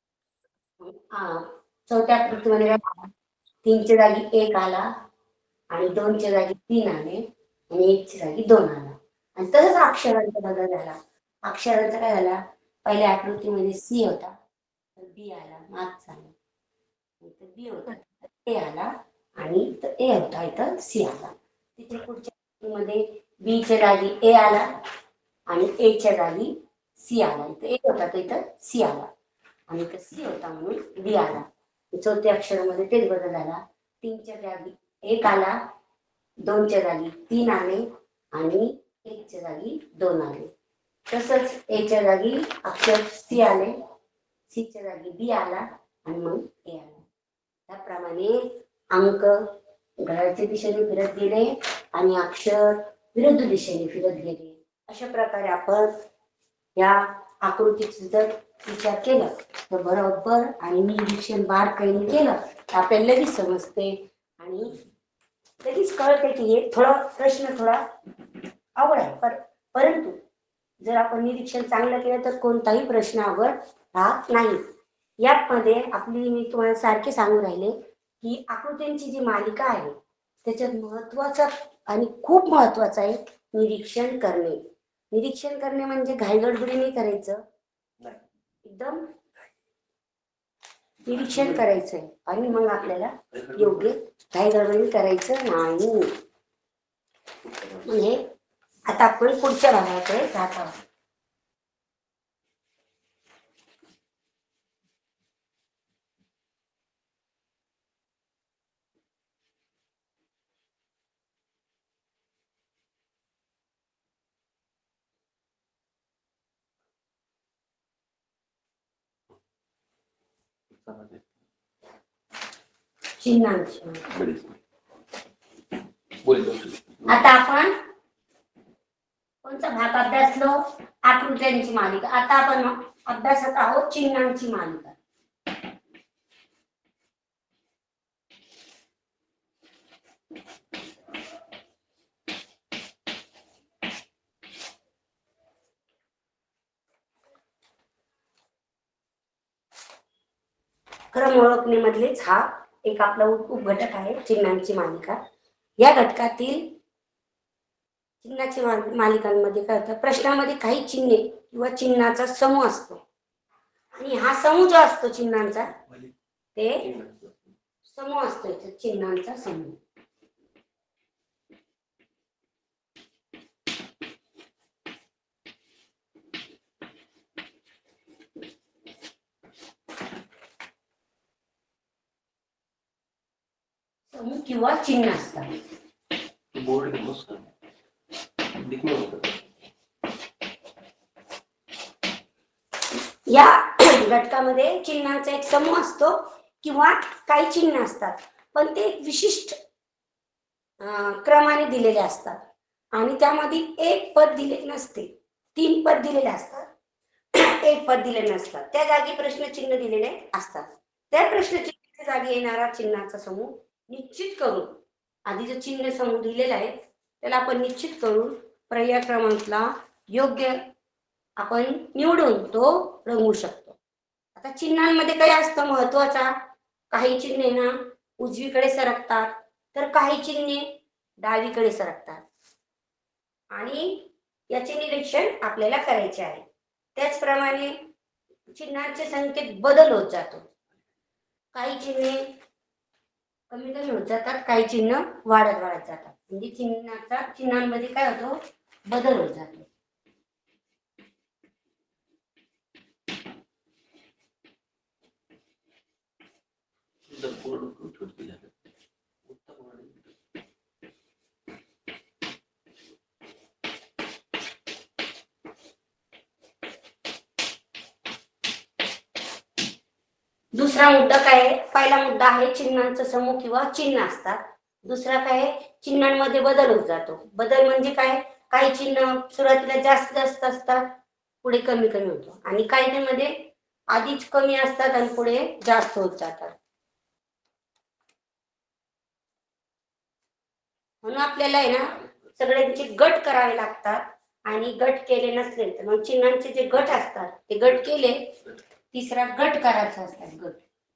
S1: चौथ्या आकृतीमध्ये काय झाला, 3च्या जागी 1 आला आणि 2च्या जागी 3 आले आणि 1च्या जागी 2 आला. आणि तसंच अक्षरांचा बदल झाला. अक्षरांचा काय झाला, पहिल्या आकृतीमध्ये सी होता तर बी आला, मागचा आला, इथं बी होता ए आला आणि इथं ए होता, इथं सी आला. तिथे पुढच्या आकृतीमध्ये बीच्या जागी ए आला आणि एच्या जागी सी आला. इथं ए होता तर इथं सी आला आणि इथं सी होता म्हणून बी आला. चौथ्या अक्षरामध्ये तेच बदल झाला. 3च्या जागी 1 आला, 2च्या जागी 3 आले आणि 1च्या जागी 2 आले. तसंच एच्या जागी अक्षर सी आले, सीच्या जागी बी आला आणि मग ए आला. त्याप्रमाणे अंक घड्याळाच्या दिशेने फिरत गेले आणि अक्षर विरुद्ध दिशेने फिरत गेले. अशा प्रकारे आपण या आकृतीचा जर विचार केला तर बरोबर आणि निरीक्षण बारकाईने केलं आपल्याला लगेच समजते आणि लगेच कळते की हे प्रश्न थोडा अवघड आहे. परंतु जर आपण निरीक्षण चांगलं केलं तर कोणताही प्रश्न अवघड राहत नाही. यामध्ये मी तुम्हाला सारखे सांगू राहिले की आकृत्यांची जी मालिका आहे त्याच्यात महत्वाचा आणि खूप महत्वाचं आहे निरीक्षण करणे. निरीक्षण करणे म्हणजे घाईगडबडीने करायचं, एकदम निरीक्षण करायचंय आणि मग आपल्याला योग्य घाईगडबडीने करायचं नाही. म्हणजे आता आपण पुढच्या भागाकडे जात आहोत. चिन्हांची आता आपण कोणता भाग अभ्यासलो? आकृत्यांची मालिका. आता आपण अभ्यासत आहोत चिन्हांची मालिका. क्रम ओळखणीमधलेच हा एक आपला उपघटक आहे चिन्हांची मालिका. या घटकातील चिन्हाची मालिकांमध्ये काय होतं, प्रश्नामध्ये काही चिन्हे किंवा चिन्हाचा समूह असतो आणि हा समूह जो असतो चिन्हांचा ते समूह असतो, चिन्हांचा समूह. समूह किंवा चिन्ह असतात. या घटकामध्ये चिन्हांचा एक समूह असतो किंवा काही चिन्ह असतात, पण ते विशिष्ट क्रमाने दिलेले असतात आणि त्यामध्ये एक पद दिले नसते. 3 पद दिलेले असतात, एक पद दिले नसतात. त्या जागी प्रश्नचिन्ह दिलेले असतात. त्या प्रश्नचिन्हाच्या जागी येणारा चिन्हाचा समूह निश्चित करून, आधी जो चिन्ह समूह दिलेला आहे त्याला आपण निश्चित करून पर्याय क्रमांकाला योग्य आपण निवडून तो रंगवू शकतो. आता चिन्हांमध्ये काय असतं महत्वाचा, काही चिन्हे ना उजवीकडे सरकतात तर काही चिन्हे डावीकडे सरकतात आणि याचे निरीक्षण आपल्याला करायचे आहे. त्याचप्रमाणे चिन्हांचे संख्येत बदल होत जातो. काही चिन्हे कमी कमी होत जातात, काही चिन्ह वाढत जातात. म्हणजे चिन्हांमध्ये काय होतो, बदल होत जातो. दुसरा मुद्दा काय आहे, पहिला मुद्दा आहे चिन्हांचा समूह किंवा चिन्ह असतात. दुसरा काय आहे, चिन्हांमध्ये बदल होत जातो. बदल म्हणजे काय, काही चिन्ह सुरुवातीला जास्त असतात, पुढे कमी होतो आणि काही मध्ये आधीच कमी असतात आणि पुढे जास्त होत जातात. म्हणून आपल्याला आहे ना सगळ्यांचे गट करावे लागतात आणि गट केले नसले तर मग चिन्हांचे जे गट असतात ते गट केले, तिसरा गट करायचा असतात. गट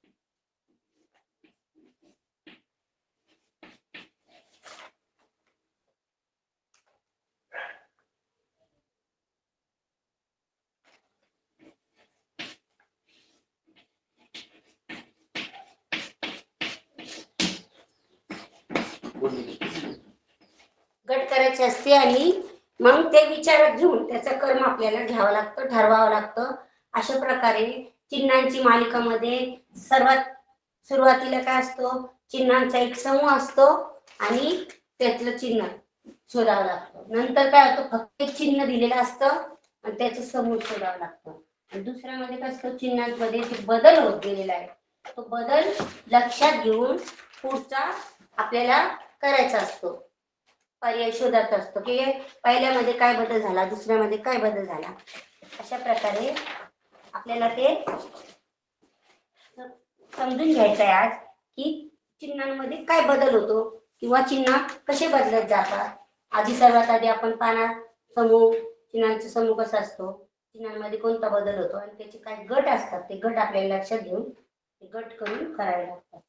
S1: गट करायचे असते आणि मग ते विचारात घेऊन त्याचा क्रम आपल्याला घ्यावा लागतो, ठरवावं लागतं. अशा प्रकारे चिन्हांची मालिकामध्ये सर्वात सुरुवातीला काय असतो, चिन्हांचा एक समूह असतो आणि त्यातलं चिन्ह शोधावं लागतं. नंतर काय होतं, फक्त एक चिन्ह दिलेलं असतं आणि त्याचं समूह शोधावं लागतं. आणि दुसऱ्यामध्ये काय असतं, चिन्हांमध्ये जे बदल होत गेलेला आहे तो बदल लक्षात घेऊन पुढचा आपल्याला करायचा असतो, पर्याय शोधायचा असतो की पहिल्यामध्ये काय बदल झाला, दुसऱ्यामध्ये काय बदल झाला. अशा प्रकारे आपल्याला ते समजून घ्यायचं आहे आज की चिन्हांमध्ये काय बदल होतो किंवा चिन्ह कसे बदलत जातात. आधी सर्वात आधी आपण पाहणार समूह, चिन्हांचा समूह कसा असतो, चिन्हांमध्ये कोणता बदल होतो आणि त्याचे काय गट असतात, ते गट आपल्याला लक्षात घेऊन ते गट करून करायला लागतात.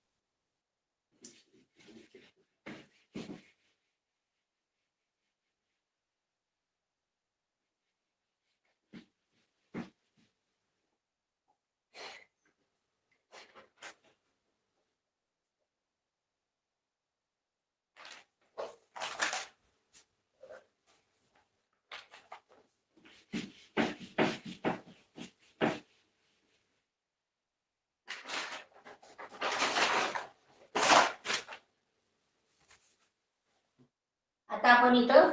S1: आता आपण इथं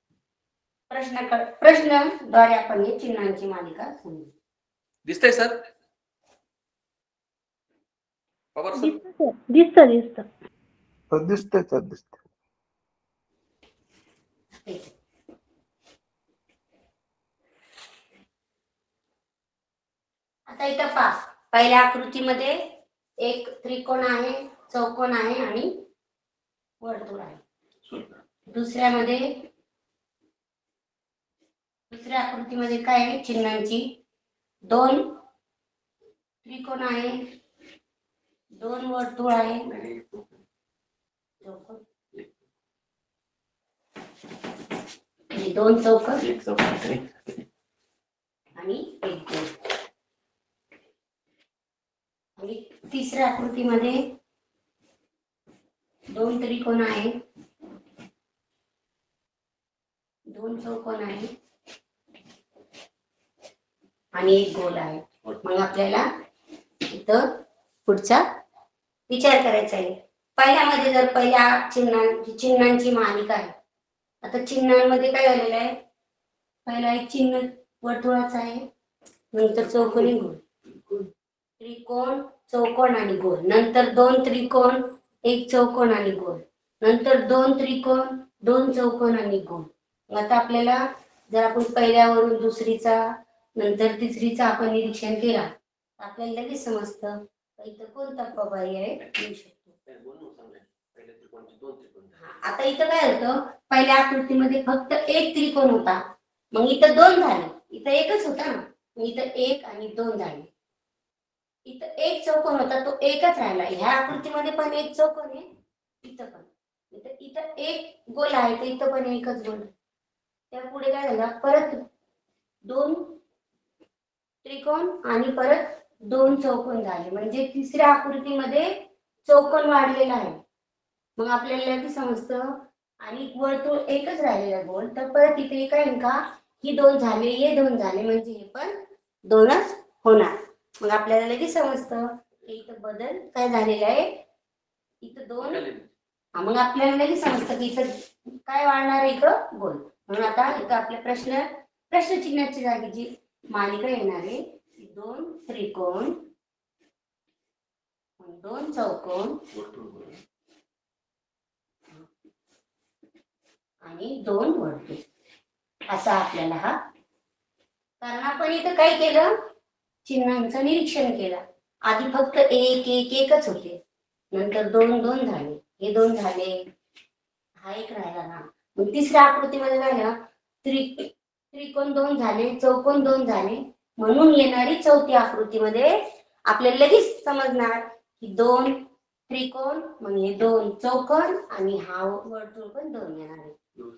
S1: प्रश्नाद्वारे आपण हे चिन्हांची मालिका समजू.
S2: दिसतंय सर? पवार सर?
S5: दिसतं
S3: दिसतंय सर, दिसतंय.
S1: आता इथं पहा, पहिल्या आकृतीमध्ये एक त्रिकोण आहे, चौकोन आहे आणि वर्तुळ आहे. दुसऱ्या आकृतीमध्ये काय आहे, चिन्हांची दोन त्रिकोण आहे, दोन वर्तुळ आहे, दोन चौकोन आणि एक गोल. आणि तिसऱ्या आकृतीमध्ये दोन त्रिकोण आहे, दोन चौकोन आहे आणि एक गोल आहे. मग आपल्याला इथं पुढचा विचार करायचा आहे. पहिल्यामध्ये जर पहिल्या चिन्हांची मालिका आहे. आता चिन्हांमध्ये काय झालेलं आहे, पहिला एक चिन्ह वर्तुळाचं आहे, नंतर चौकोनी गोल, त्रिकोण चौकोन आणि गोल, नंतर दोन त्रिकोण एक चौकोन आणि गोल, नंतर दोन त्रिकोण दोन चौकोन आणि गोल. आता आपल्याला जर आपण पहिल्यावरून दुसरीचा नंतर तिसरीचा आपण निरीक्षण केला तर आपल्याला लगेच समजतं इथं कोणता पर्याय येऊ शकतो. आता इथं काय होतं, पहिल्या आकृतीमध्ये फक्त एक त्रिकोण होता, मग इथं दोन झाले, इथं एकच होता ना, मग इथं एक आणि दोन झाले. इथं एक चौकोन होता, तो एकच राहिला. ह्या आकृतीमध्ये पण एक चौकोन आहे, इथं पण इथं एक गोल आहे, तर इथं पण एकच गोल. त्यापुढे काय झालं, परत दोन त्रिकोण आणि परत दोन चौकोन झाले, म्हणजे तिसऱ्या आकृतीमध्ये चौकोन वाढलेला आहे. मग आपल्याला लगेच समजतं आणि वर्तुळ एकच राहिलेला गोल, तर परत इथे काय का ही दोन झाले, हे दोन झाले, म्हणजे हे पण दोनच होणार. मग आपल्याला लगेच समजतं की इथं बदल काय झालेला आहे, इथं दोन. मग आपल्याला लगेच समजतं की इथं काय वाढणार आहे, इथं गोल. म्हणून आता इथं आपल्या प्रश्नचिन्हाची जागी जी मालिका येणार आहे, दोन त्रिकोण दोन चौकोन आणि दोन वर्तुळ असा आपल्याला हा. कारण आपण इथं काय केलं, चिन्हांचं निरीक्षण केलं. आधी फक्त एक एक एकच होते, नंतर दोन दोन झाले, हे दोन झाले, हा एक राहिला ना. मग तिसऱ्या आकृतीमध्ये झालं त्रिकोण दोन झाले, चौकोन दोन झाले, म्हणून येणारी चौथी आकृतीमध्ये आपल्याला लगेच समजणार की दोन त्रिकोण म्हणजे दोन चौकोन आणि हा वर्तुळ पण दोन येणार आहे.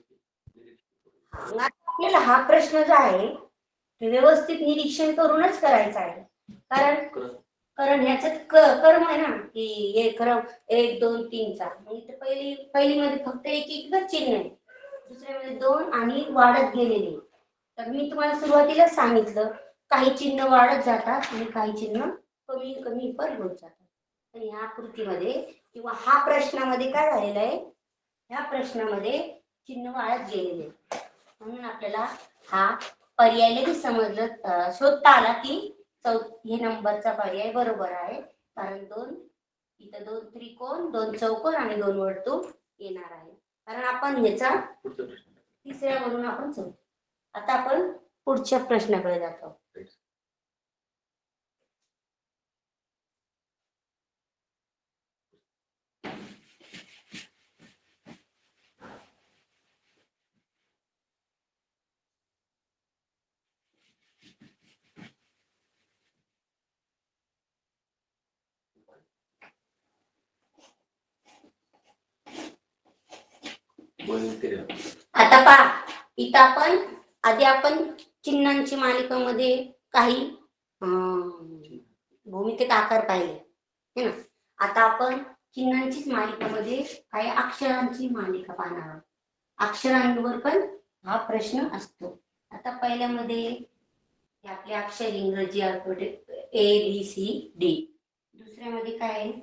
S1: आपल्याला हा प्रश्न जो आहे ते व्यवस्थित निरीक्षण करूनच करायचा आहे. कारण ह्याच्यात कर्म आहे ना, की हे क्रम 1 2 3 चा. मग इथे पहिली मध्ये फक्त एक एकच चिन्ह आहे, दुसऱ्यामध्ये दोन आणि वाढत गेलेले. तर मी तुम्हाला सुरुवातीला सांगितलं काही चिन्ह वाढत जातात आणि काही चिन्ह कमी कमी पण होत जातात. आणि ह्या आकृतीमध्ये किंवा हा प्रश्नामध्ये काय झालेलं आहे, ह्या प्रश्नामध्ये चिन्ह वाढत गेलेले, म्हणून आपल्याला हा पर्याय लगेच समजलं, शोधता आला की हे नंबरचा पर्याय बरोबर आहे. कारण इथं दोन त्रिकोण दोन चौकोन आणि दोन वर्तुळ येणार आहे. कारण आपण ह्याचा तिसऱ्यावरून आपण चौथी. आता आपण पुढच्या प्रश्नाकडे जातो.
S2: बोलून ते
S1: आता पहा, इथं आधी आपण चिन्हांची मालिकामध्ये काही भूमिकेत आकार पाहिले है ना. आता आपण चिन्हांचीच मालिकामध्ये काही अक्षरांची मालिका पाहणार आहोत. अक्षरांवर पण हा प्रश्न असतो. आता पहिल्यामध्ये हे आपले अक्षर इंग्रजी अल्फाबेट ABCD. दुसऱ्यामध्ये काय आहे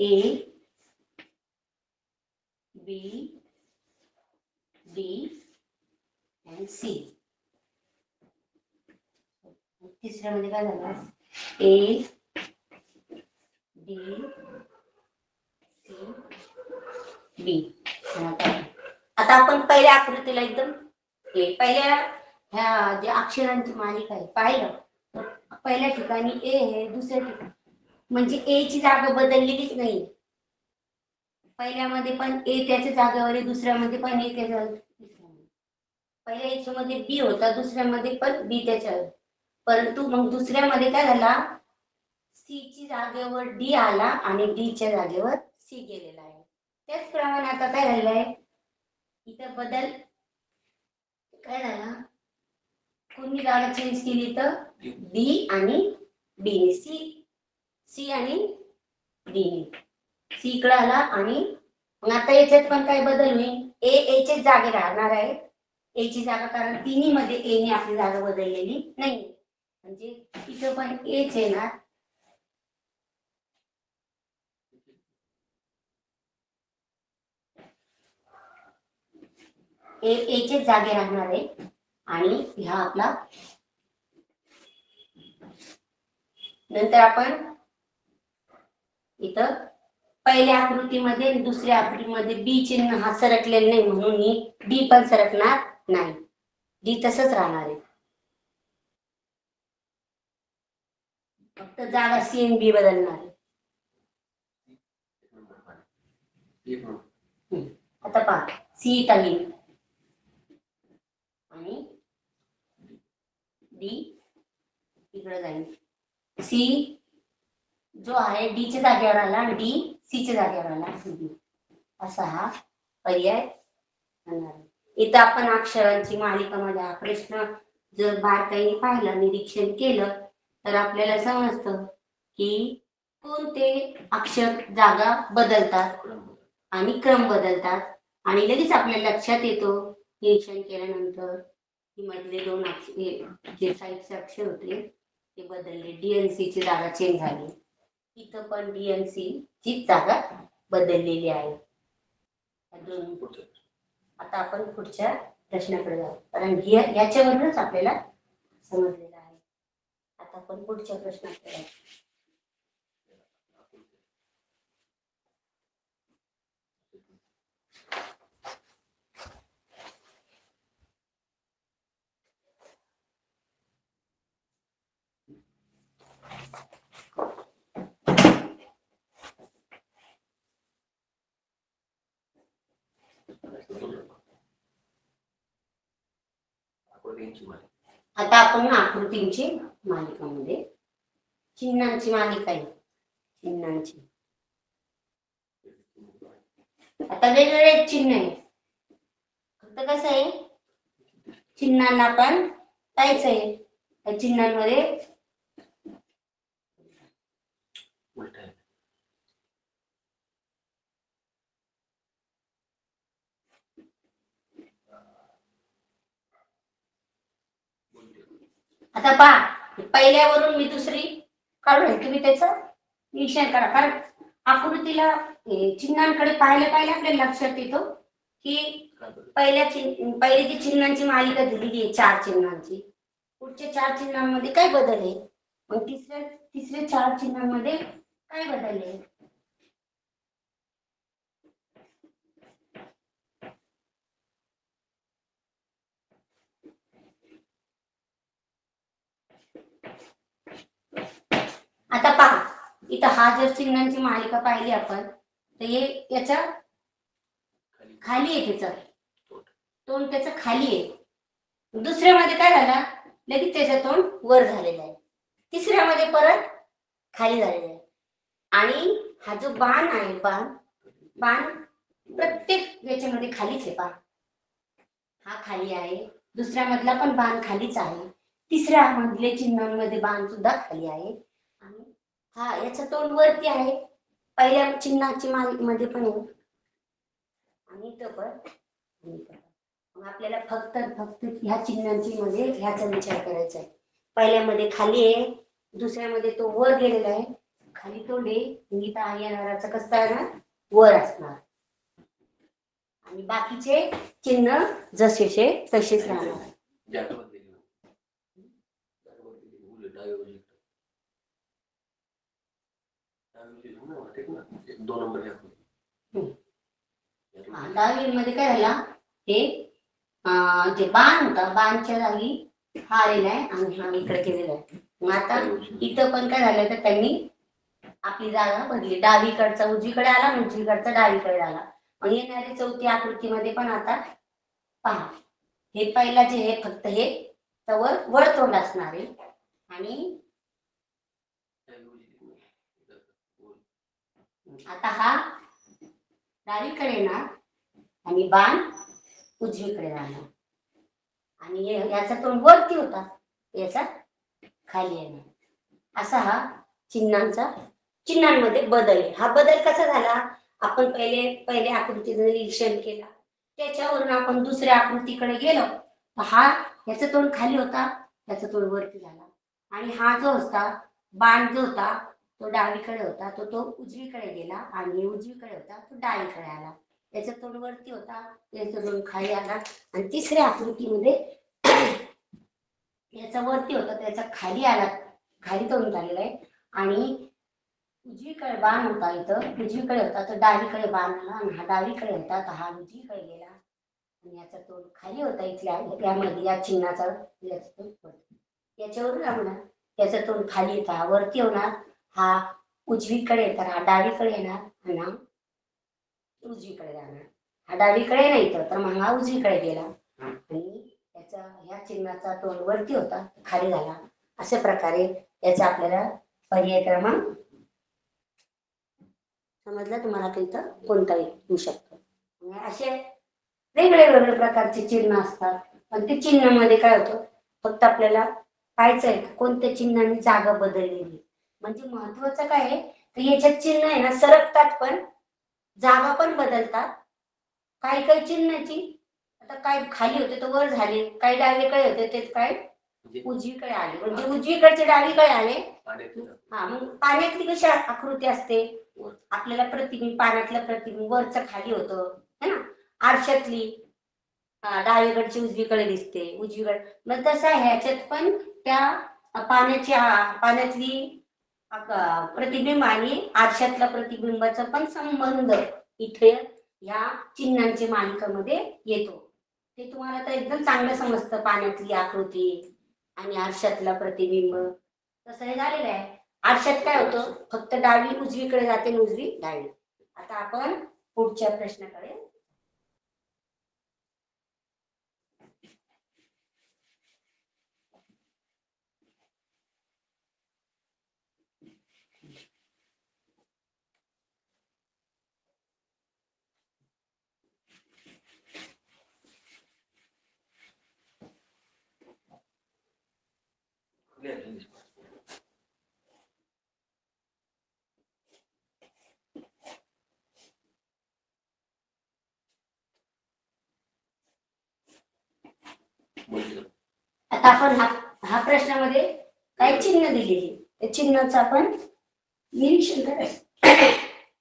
S1: ABD and C. तिसऱ्यामध्ये काय झालं ADCB. आता आपण पहिल्या आकृतीला एकदम पहिल्या ह्या जे अक्षरांची मालिका आहे पाहिलं तर पहिल्या ठिकाणी A आहे, दुसऱ्या ठिकाणी म्हणजे A ची जागा बदललेलीच नाही. पहिल्यामध्ये पण A त्याच्या जागेवर आहे, दुसऱ्यामध्ये पण A त्याच्या पहिल्या याच्यामध्ये B होता, दुसऱ्यामध्ये पण B त्याच्यावर. परंतु मग दुसऱ्यामध्ये काय झाला C ची जागेवर D आला आणि D च्या जागेवर C गेलेला आहे. त्याचप्रमाणे आता काय झालंय इथं बदल काय झाला, कोणी जागा चेंज केली तर D आणि B ने C आणि D C इकडे आला आणि मग आता याच्यात पण काय बदल होईल A च्याच जागे राहणार आहे. A ची जागा कारण तिन्ही मध्ये A ने आपली जागा बदललेली नाही म्हणजे इथं पण Aच येणार. A चे जागे राहणार आहे आणि ह्या आपला नंतर आपण इथं पहिल्या आकृतीमध्ये आणि दुसऱ्या आकृतीमध्ये B चिन्ह हा सरकलेला नाही म्हणून D पण सरकणार नाही. D तसंच राहणार आहे. फक्त जागा C आणि B बदलणार आहे. आता पहा C इथं येईल आणि D इकडे जाईल. C जो आहे D च्या जागेवर आला आणि D C च्या जागेवर आला असा हा पर्याय होणार. इथं आपण अक्षरांची मालिकामध्ये हा प्रश्न जर बारकाईने पाहिला निरीक्षण केलं तर आपल्याला समजतं की कोणते अक्षर जागा बदलतात आणि क्रम बदलतात आणि लगेच आपल्या लक्षात येतो निरीक्षण केल्यानंतर की मधले दोन अक्षर जे साईडचे अक्षर होते ते बदलले. D आणि C ची जागा चेंज झाली. इथं पण D आणि C ची जागा बदललेली आहे. आता आपण पुढच्या प्रश्नाकडे जाऊ कारण याच्यावरूनच आपल्याला समजलेलं आहे. आता आपण पुढच्या प्रश्नाकडे जाऊ. आता आपण आकृतींची मालिकामध्ये चिन्हांची मालिका आहे. चिन्हांची आता वेगवेगळे चिन्ह आहे. फक्त कसं आहे चिन्हांना पण काहीच आहे त्या चिन्हांमध्ये आता पहा पहिल्यावरून मी दुसरी काढून तुम्ही त्याचं निरीक्षण करा कारण आकृतीला चिन्हांकडे पाहिलं आपल्याला लक्षात येतो की पहिले जी चिन्हांची मालिका दिलेली आहे 4 चिन्हांची पुढच्या 4 चिन्हांमध्ये काय बदल आहे मग तिसऱ्या 4 चिन्हांमध्ये काय बदल आहे. आता पहा इथं हा जर चिन्हांची मालिका पाहिली आपण तर हे याच्या खाली आहे त्याचं तोंड त्याचं खाली आहे. दुसऱ्यामध्ये काय झालं लगेच त्याचं तोंड वर झालेलं आहे. तिसऱ्यामध्ये परत खाली झालेलं आहे आणि हा जो बाण आहे बाण प्रत्येक याच्यामध्ये खालीच आहे पहा हा खाली आहे, दुसऱ्या मधला पण बाण खालीच आहे, तिसऱ्या मधले चिन्हांमध्ये बाण सुद्धा खाली आहे, आणि हा याचं तोंड वरती आहे, पहिल्या चिन्हाची मध्ये पण आहे, आणि इथं पण, आणि इथं पण. मग आपल्याला फक्त ह्या चिन्हांची मध्ये ह्याचा विचार करायचा आहे. पहिल्यामध्ये खाली आहे, दुसऱ्यामध्ये तो वर गेलेला आहे, खाली तोंड आहे, इथं येणाराचं कसं आहे ना वर असणार, आणि बाकीचे चिन्ह जसेचे तसेच राहणार.
S2: जास्त बदलेली. उलट डावी उजवी. एक 2 नंबर घ्या.
S1: डावी मध्ये काय झाला, हे जे बाण होता बाणच्या जागी हा आलेला आहे आणि हा इकडे केलेला आहे. मग आता इथं पण काय झालं तर त्यांनी आपली जागा बदली, डावीकडचा उजवीकडे आला, उजवीकडचा डावीकडे आला. मग येणारी चौथी आकृतीमध्ये पण आता पहा, हे पहिला जे हे फक्त हे तवर वळतोंड असणार आहे, आणि आता हा डावीकडे येणार आणि बाण उजवीकडे जाणार, आणि याचा तोंड वरती होता, याचा खाली येणार. असा हा चिन्हांमध्ये बदल आहे. हा बदल कसा झाला, आपण पहिले आकृतीचं निरीक्षण केलं, त्याच्यावरून आपण दुसऱ्या आकृतीकडे गेलो, हा याचा तोंड खाली होता, याचा तोंड वरती झाला, आणि हा जो होता बाण जो होता तो डावीकडे होता, तो उजवीकडे गेला, आणि उजवीकडे होता तो डावीकडे आला, याचा तोंड वरती होता, याचा तोंड खाली आला, आणि तिसऱ्या आकृतीमध्ये याचा वरती होता त्याचा खाली आला, खाली तोंड झालेला आहे, आणि उजवीकडे बाण होता, इथं उजवीकडे होता तर डावीकडे बाण आला, आणि हा डावीकडे होता तर हा उजवीकडे गेला, आणि याचा तोंड खाली होता इथल्या यामध्ये या चिन्हाचा, याचा तोंड वरती. याच्यावरून आपण याचा तोंड खाली येतं, हा वरती होणार, हा उजवीकडे येणार, हा डावीकडे येणार, आणि हा उजवीकडे जाणार. हा डावीकडे नाही तर मग हा उजवीकडे गेला, आणि याचा ह्या चिन्हाचा तोंड वरती होता खाली झाला. अशा प्रकारे याचा आपल्याला पर्याय क्रमांक समजला तुम्हाला, तिथं कोणताही येऊ शकतो. असे वेगवेगळ्या प्रकारचे चिन्ह असतात, पण ते चिन्हामध्ये काय होतं, फक्त आपल्याला पाहायचं आहे कोणत्या चिन्हाने जागा बदललेली, म्हणजे महत्वाचं काय आहे तर याच्यात चिन्ह आहे ना सरकतात, पण जागा पण बदलतात. काही काही चिन्हाची आता काय खाली होते तर वर झाले, काही डावीकडे होते ते काय उजवीकडे आले, म्हणजे उजवीकडचे डावीकडे आले. हा, मग पाण्यातली कशी आकृती असते, आपल्याला प्रतिबिंब, पाण्यातलं प्रतिबिंब वरचं खाली होतं है ना, आरशातली डावीकडची उजवीकडे दिसते, उजवीकडे, मग तसं ह्याच्यात पण त्या पाण्यातली प्रतिबिंब आणि आरशातल्या प्रतिबिंबाचा पण संबंध इथे या चिन्हांच्या मालिकामध्ये येतो. ते तुम्हाला तर एकदम चांगलं समजतं, पाण्यातली आकृती आणि आरशातला प्रतिबिंब तसं हे झालेलं आहे. आरशात काय होतं, फक्त डावी उजवीकडे जाते, उजवी डावी. आता आपण पुढच्या प्रश्नाकडे आता आपण हा प्रश्नामध्ये काय चिन्ह दिलेली, त्या चिन्हाचं आपण निरीक्षण करायचं.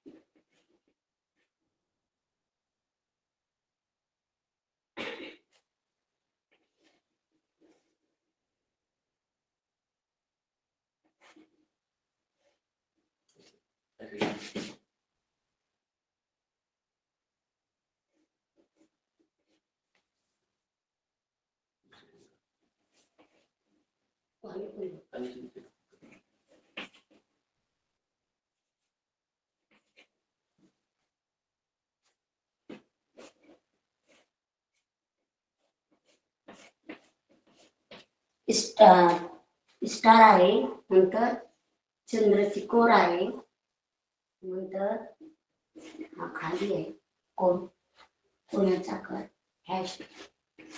S1: स्टार आहे, नंतर चंद्राची कोर आहे, नंतर हा खाली आहे कोणाचा आकार हॅश,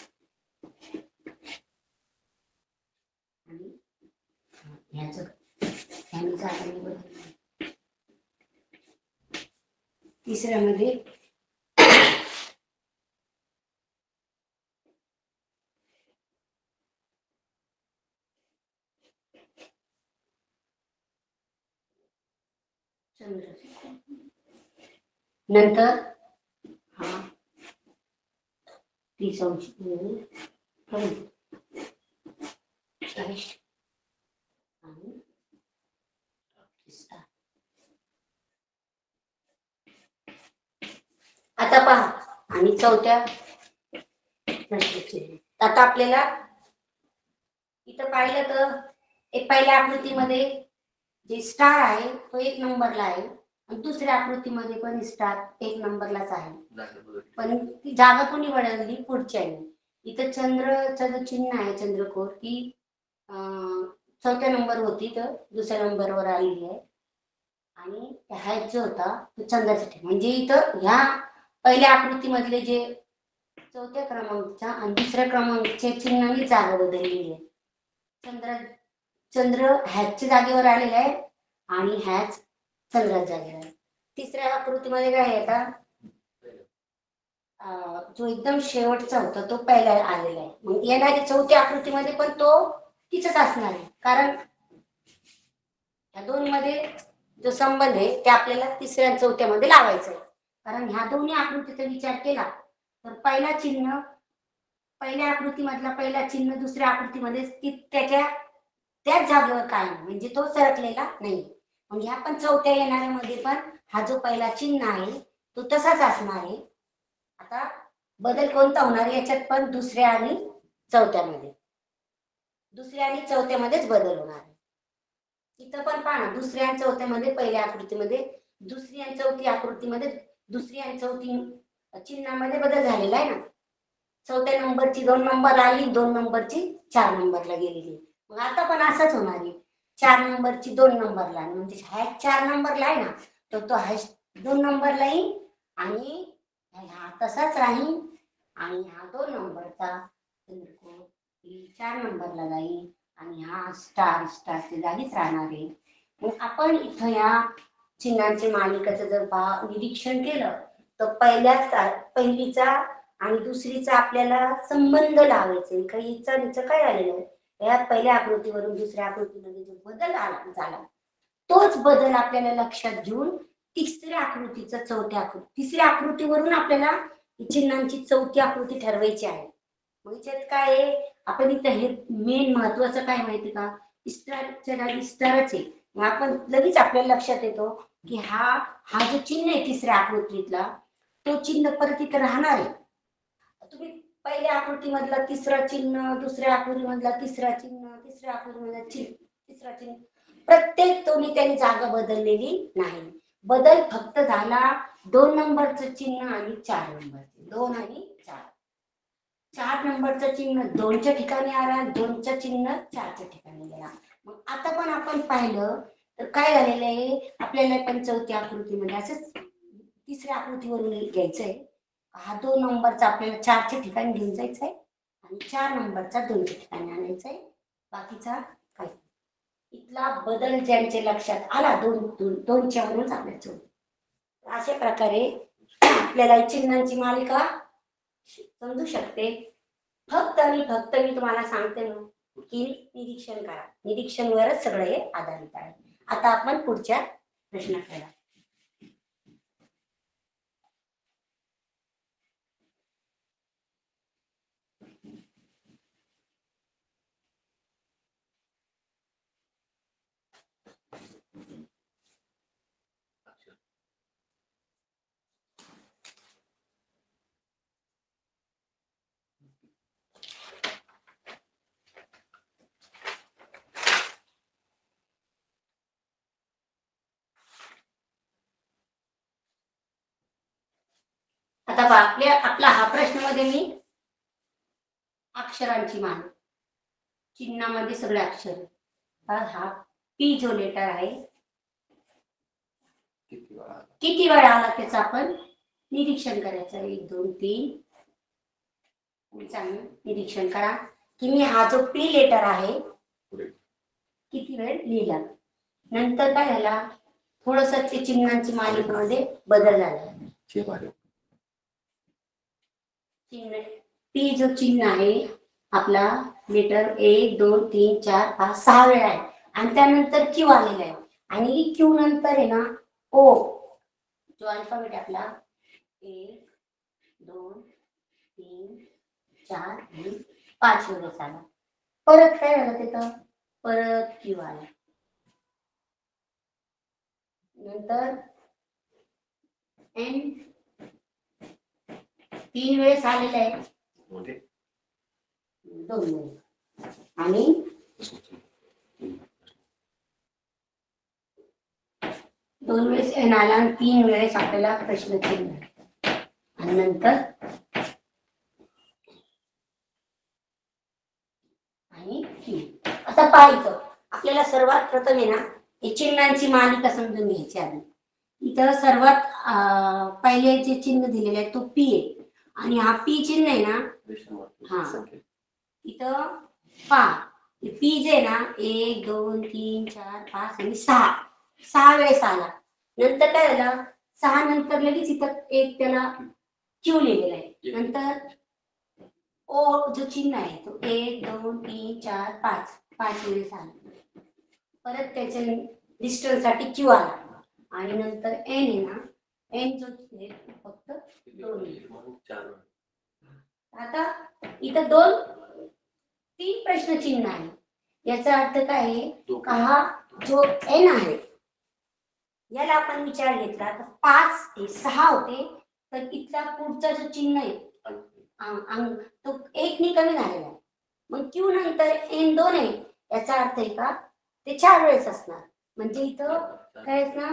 S1: तिसऱ्यामध्ये चंद्र, नंतर हा 30 अंश आणि आता पहा आणि चौथ्या प्रश्नाचे आता आपल्याला इथं पाहिलं तर एक पहिल्या आकृतीमध्ये जे स्टार आहे तो 1 नंबरला आहे आणि दुसऱ्या आकृतीमध्ये पण स्टार 1 नंबरलाच आहे, पण ती जागा कोणी बदलली पुढच्याने. इथं चंद्रचं जो चिन्ह आहे चंद्रकोर ती चौथ्या नंबर होती तर दुसऱ्या नंबरवर आलेली आहे आणि हॅच जो होता तो चंद्राचा म्हणजे इथं ह्या पहिल्या आकृतीमधले जे चौथ्या क्रमांकाच्या आणि दुसऱ्या क्रमांकाच्या चिन्हांनी जागा बदललेली आहे. चंद्र हॅचच्या जागेवर आलेला आहे आणि हॅच चंद्राच्या जागेवर आहे. तिसऱ्या आकृतीमध्ये काय आहे आता जो एकदम शेवटचा होता तो पहिला आलेला आहे. मग येणारी चौथ्या आकृतीमध्ये पण तो तिचंच असणार आहे, कारण या दोन मध्ये जो संबंध आहे ते आपल्याला तिसऱ्या आणि चौथ्यामध्ये लावायचा आहे. कारण ह्या दोन्ही आकृतीचा विचार केला तर पहिला चिन्ह पहिल्या आकृतीमधला पहिला चिन्ह दुसऱ्या आकृतीमध्ये त्याच्या त्याच जागेवर कायम म्हणजे तो सरकलेला नाही. मग ह्या पण चौथ्या येणाऱ्यामध्ये पण हा जो पहिला चिन्ह आहे तो तसाच असणार आहे. आता बदल कोणता होणार याच्यात पण दुसऱ्या आणि चौथ्यामध्ये दुसऱ्या आणि चौथ्यामध्येच बदल होणार आहे. इथं पण पहा ना दुसऱ्या आणि चौथ्यामध्ये पहिल्या आकृतीमध्ये दुसरी आणि चौथी आकृतीमध्ये दुसरी आणि चौथी चिन्हामध्ये बदल झालेला आहे ना. चौथ्या नंबरची 2 नंबर आली, 2 नंबरची 4 नंबरला गेलेली. मग आता पण असंच होणार आहे, 4 नंबरची 2 नंबरला म्हणजे हॅश 4 नंबरला आहे ना तर तो हॅश 2 नंबरला येईल आणि हा तसाच राहील आणि हा 2 नंबरचा 4 नंबरला जाईल आणि हा स्टारच्या जागीच राहणार आहे. मग आपण इथं या चिन्हांचे मालिकाचं जर निरीक्षण केलं तर पहिलीचा आणि दुसरीचा आपल्याला संबंध लावायचे. काही हिचं काय झालेलं आहे या पहिल्या आकृतीवरून दुसऱ्या आकृतीमध्ये जो बदल झाला तोच बदल आपल्याला लक्षात घेऊन तिसऱ्या आकृतीचा चौथ्या आकृती तिसऱ्या आकृतीवरून आपल्याला चिन्हांची चौथी आकृती ठरवायची आहे. मग याच्यात काय आहे आपण इथं हे मेन महत्वाचं काय माहिती का स्टारच्या जागी स्टारच आहे. मग आपण लगेच आपल्याला लक्षात येतो की हा जो चिन्ह आहे तिसऱ्या आकृतीतला तो चिन्ह परत इथं राहणार आहे. तुम्ही पहिल्या आकृतीमधला तिसरा चिन्ह दुसऱ्या आकृतीमधला तिसरा चिन्ह तिसऱ्या आकृतीमधला तिसरा चिन्ह प्रत्येक त्यांनी जागा बदललेली नाही. बदल फक्त झाला 2 नंबरचं चिन्ह आणि 4 नंबरचे 2 आणि 4 नंबरचं चिन्ह 2च्या ठिकाणी आला 2चं चिन्ह 4च्या ठिकाणी गेला. मग आता पण आपण पाहिलं तर काय झालेलं आहे आपल्याला पण चौथ्या आकृतीमध्ये असंच तिसऱ्या आकृतीवरून घ्यायचंय. हा 2 नंबरचा आपल्याला 4च्या ठिकाणी घेऊन जायचा आहे आणि 4 नंबरचा 2च्या ठिकाणी आणायचा आहे. बाकीचा काय इथला बदल ज्यांच्या लक्षात आला 2च्या वरूनच आपल्याला अशा प्रकारे आपल्याला चिन्हांची मालिका समजू शकते. फक्त आणि फक्त मी तुम्हाला सांगते ना की निरीक्षण करा, निरीक्षणवरच सगळं हे आधारित आहे. आता आपण पुढच्या प्रश्नाकडे जाऊ. आता आपला हा प्रश्नामध्ये मी अक्षरांची मान चिन्हामध्ये सगळे अक्षर हा पी जो लेटर आहे किती वेळा आला त्याचं आपण निरीक्षण करायचं. 1 2 3 चांगलं निरीक्षण करा की मी हा जो पी लेटर आहे किती वेळ लिहिला. नंतर काय झाला थोडस ते चिन्हांची मालिकेमध्ये बदल झाला.
S2: शेप आले.
S1: चिन्ह पी जो चिन्ह आहे आपला लेटर 1 2 3 4 5 6 वेळा आहे आणि त्यानंतर क्यू आलेला आहे आणि क्यू नंतर आहे ना ओ जो अल्फाबेट आपला 1 2 3 4 आणि 5 वेळेस आला. परत काय झालं तिथं परत क्यू आला नंतर एन 3 वेळेस आलेला आहे
S2: मोठे
S1: 2 वेळेस आणि 2 वेळेस एन आला आणि 3 वेळेस आपल्याला प्रश्नचिन्ह आणि नंतर आणि क्यू. आता पाहायचं आपल्याला सर्वात प्रथम आहे ना हे चिन्हांची मालिका समजून घ्यायची आधी. इथं सर्वात पहिले जे चिन्ह दिलेले आहे तो पी आहे आणि हा पी चिन्ह आहे ना हा. इथं पा पी जे आहे ना 1 2 3 4 5 आणि 6 वेळेस आला. नंतर काय झालं 6 नंतर लगेच इथं एक त्याला क्यू लिहिलेला आहे. नंतर ओ जो चिन्ह आहे तो 1 2 3 4 5 वेळेस आला. परत त्याच्या डिस्टन्स साठी क्यू आला आणि नंतर एन आहे ना एन जो फक्त 2. आता इथं 3 प्रश्नचिन्ह आहे. याचा अर्थ काय आहे का हा जो एन आहे याला आपण विचार घेतला तर 5 हे 6 होते तर इथला पुढचा जो चिन्ह आहे तो 1 ने कमी झालेला आहे. मग क्यू नंतर एन 2 आहे याचा अर्थ आहे का ते 4 वेळेस असणार. म्हणजे इथं काय असणार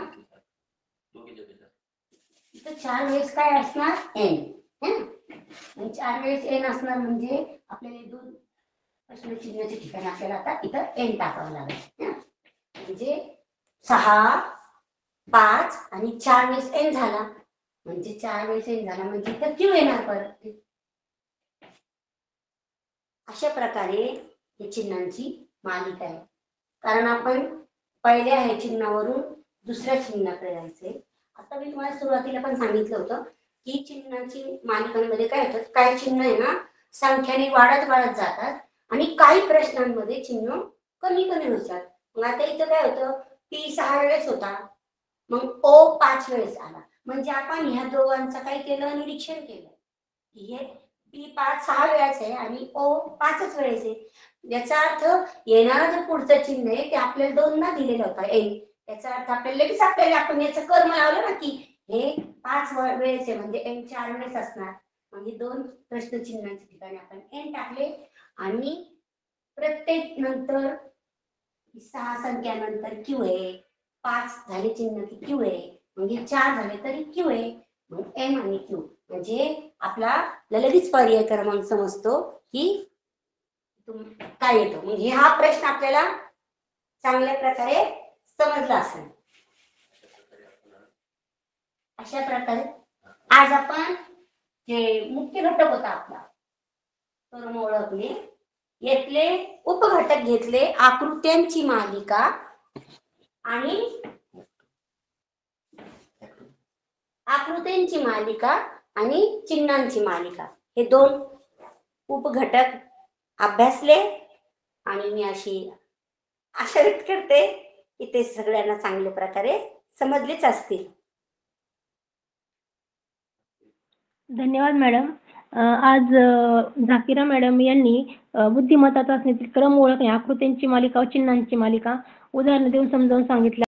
S1: इथं 4 वेळेस काय असणार एन. 4 वेळेस एन असणार म्हणजे आपल्याला 2 प्रश्नचिन्हाच्या ठिकाणी आपल्याला आता इथं एन टाकावं लागेल. म्हणजे 6 5 आणि 4 वेळेस एन झाला म्हणजे 4 वेळेस एन झाला म्हणजे इथं क्यू येणार परत. अशा प्रकारे ही चिन्हांची मालिका आहे. कारण आपण पहिल्या आहे चिन्हावरून दुसऱ्या चिन्हाकडे जायचंय. आता मी तुम्हाला सुरुवातीला पण सांगितलं होतं की चिन्हांची मालिकांमध्ये काय होतं काही चिन्ह आहे ना संख्याने वाढत जातात आणि काही प्रश्नांमध्ये चिन्ह कमी होतात. मग आता इथं काय होतं पी 6 वेळेस होता मग ओ 5 वेळेस आला. म्हणजे आपण ह्या दोघांचं काय केलं निरीक्षण केलं हे पी 6 वेळाच आहे आणि ओ 5च वेळेस आहे. याचा अर्थ येणारा जो पुढचं चिन्ह आहे ते आपल्याला 2दा दिलेलं होतं एन. याचा अर्थ आपल्याला लगेच आपण याचं कर्म लावलं ना की हे 5 वेळेस आहे म्हणजे एन 4 वेळेस असणार. म्हणजे 2 प्रश्नचिन्हांच्या ठिकाणी आपण एन टाकले आणि प्रत्येक नंतर 6 संख्यानंतर क्यू आहे 5 झाले चिन्ह की क्यू आहे म्हणजे 4 झाले तरी क्यू आहे मग एम आणि क्यू म्हणजे आपला लगेच पर्याय क्रमांक समजतो की काय येतो. म्हणजे हा प्रश्न आपल्याला चांगल्या प्रकारे समजला असेल. अशा प्रकारे आज आपण जे मुख्य घटक होता आपला तर ओळखले यातले उपघटक घेतले आकृत्यांची मालिका आणि चिन्हांची मालिका हे 2 उपघटक अभ्यासले आणि मी आशा व्यक्त करते की ते सगळ्यांना चांगल्या प्रकारे समजलेच असतील.
S5: धन्यवाद मॅडम. आज झाकिरा मॅडम यांनी बुद्धिमत्ता चाचणीतील क्रम ओळखणे आकृत्यांची मालिका व चिन्हांची मालिका उदाहरण देऊन समजावून सांगितलं.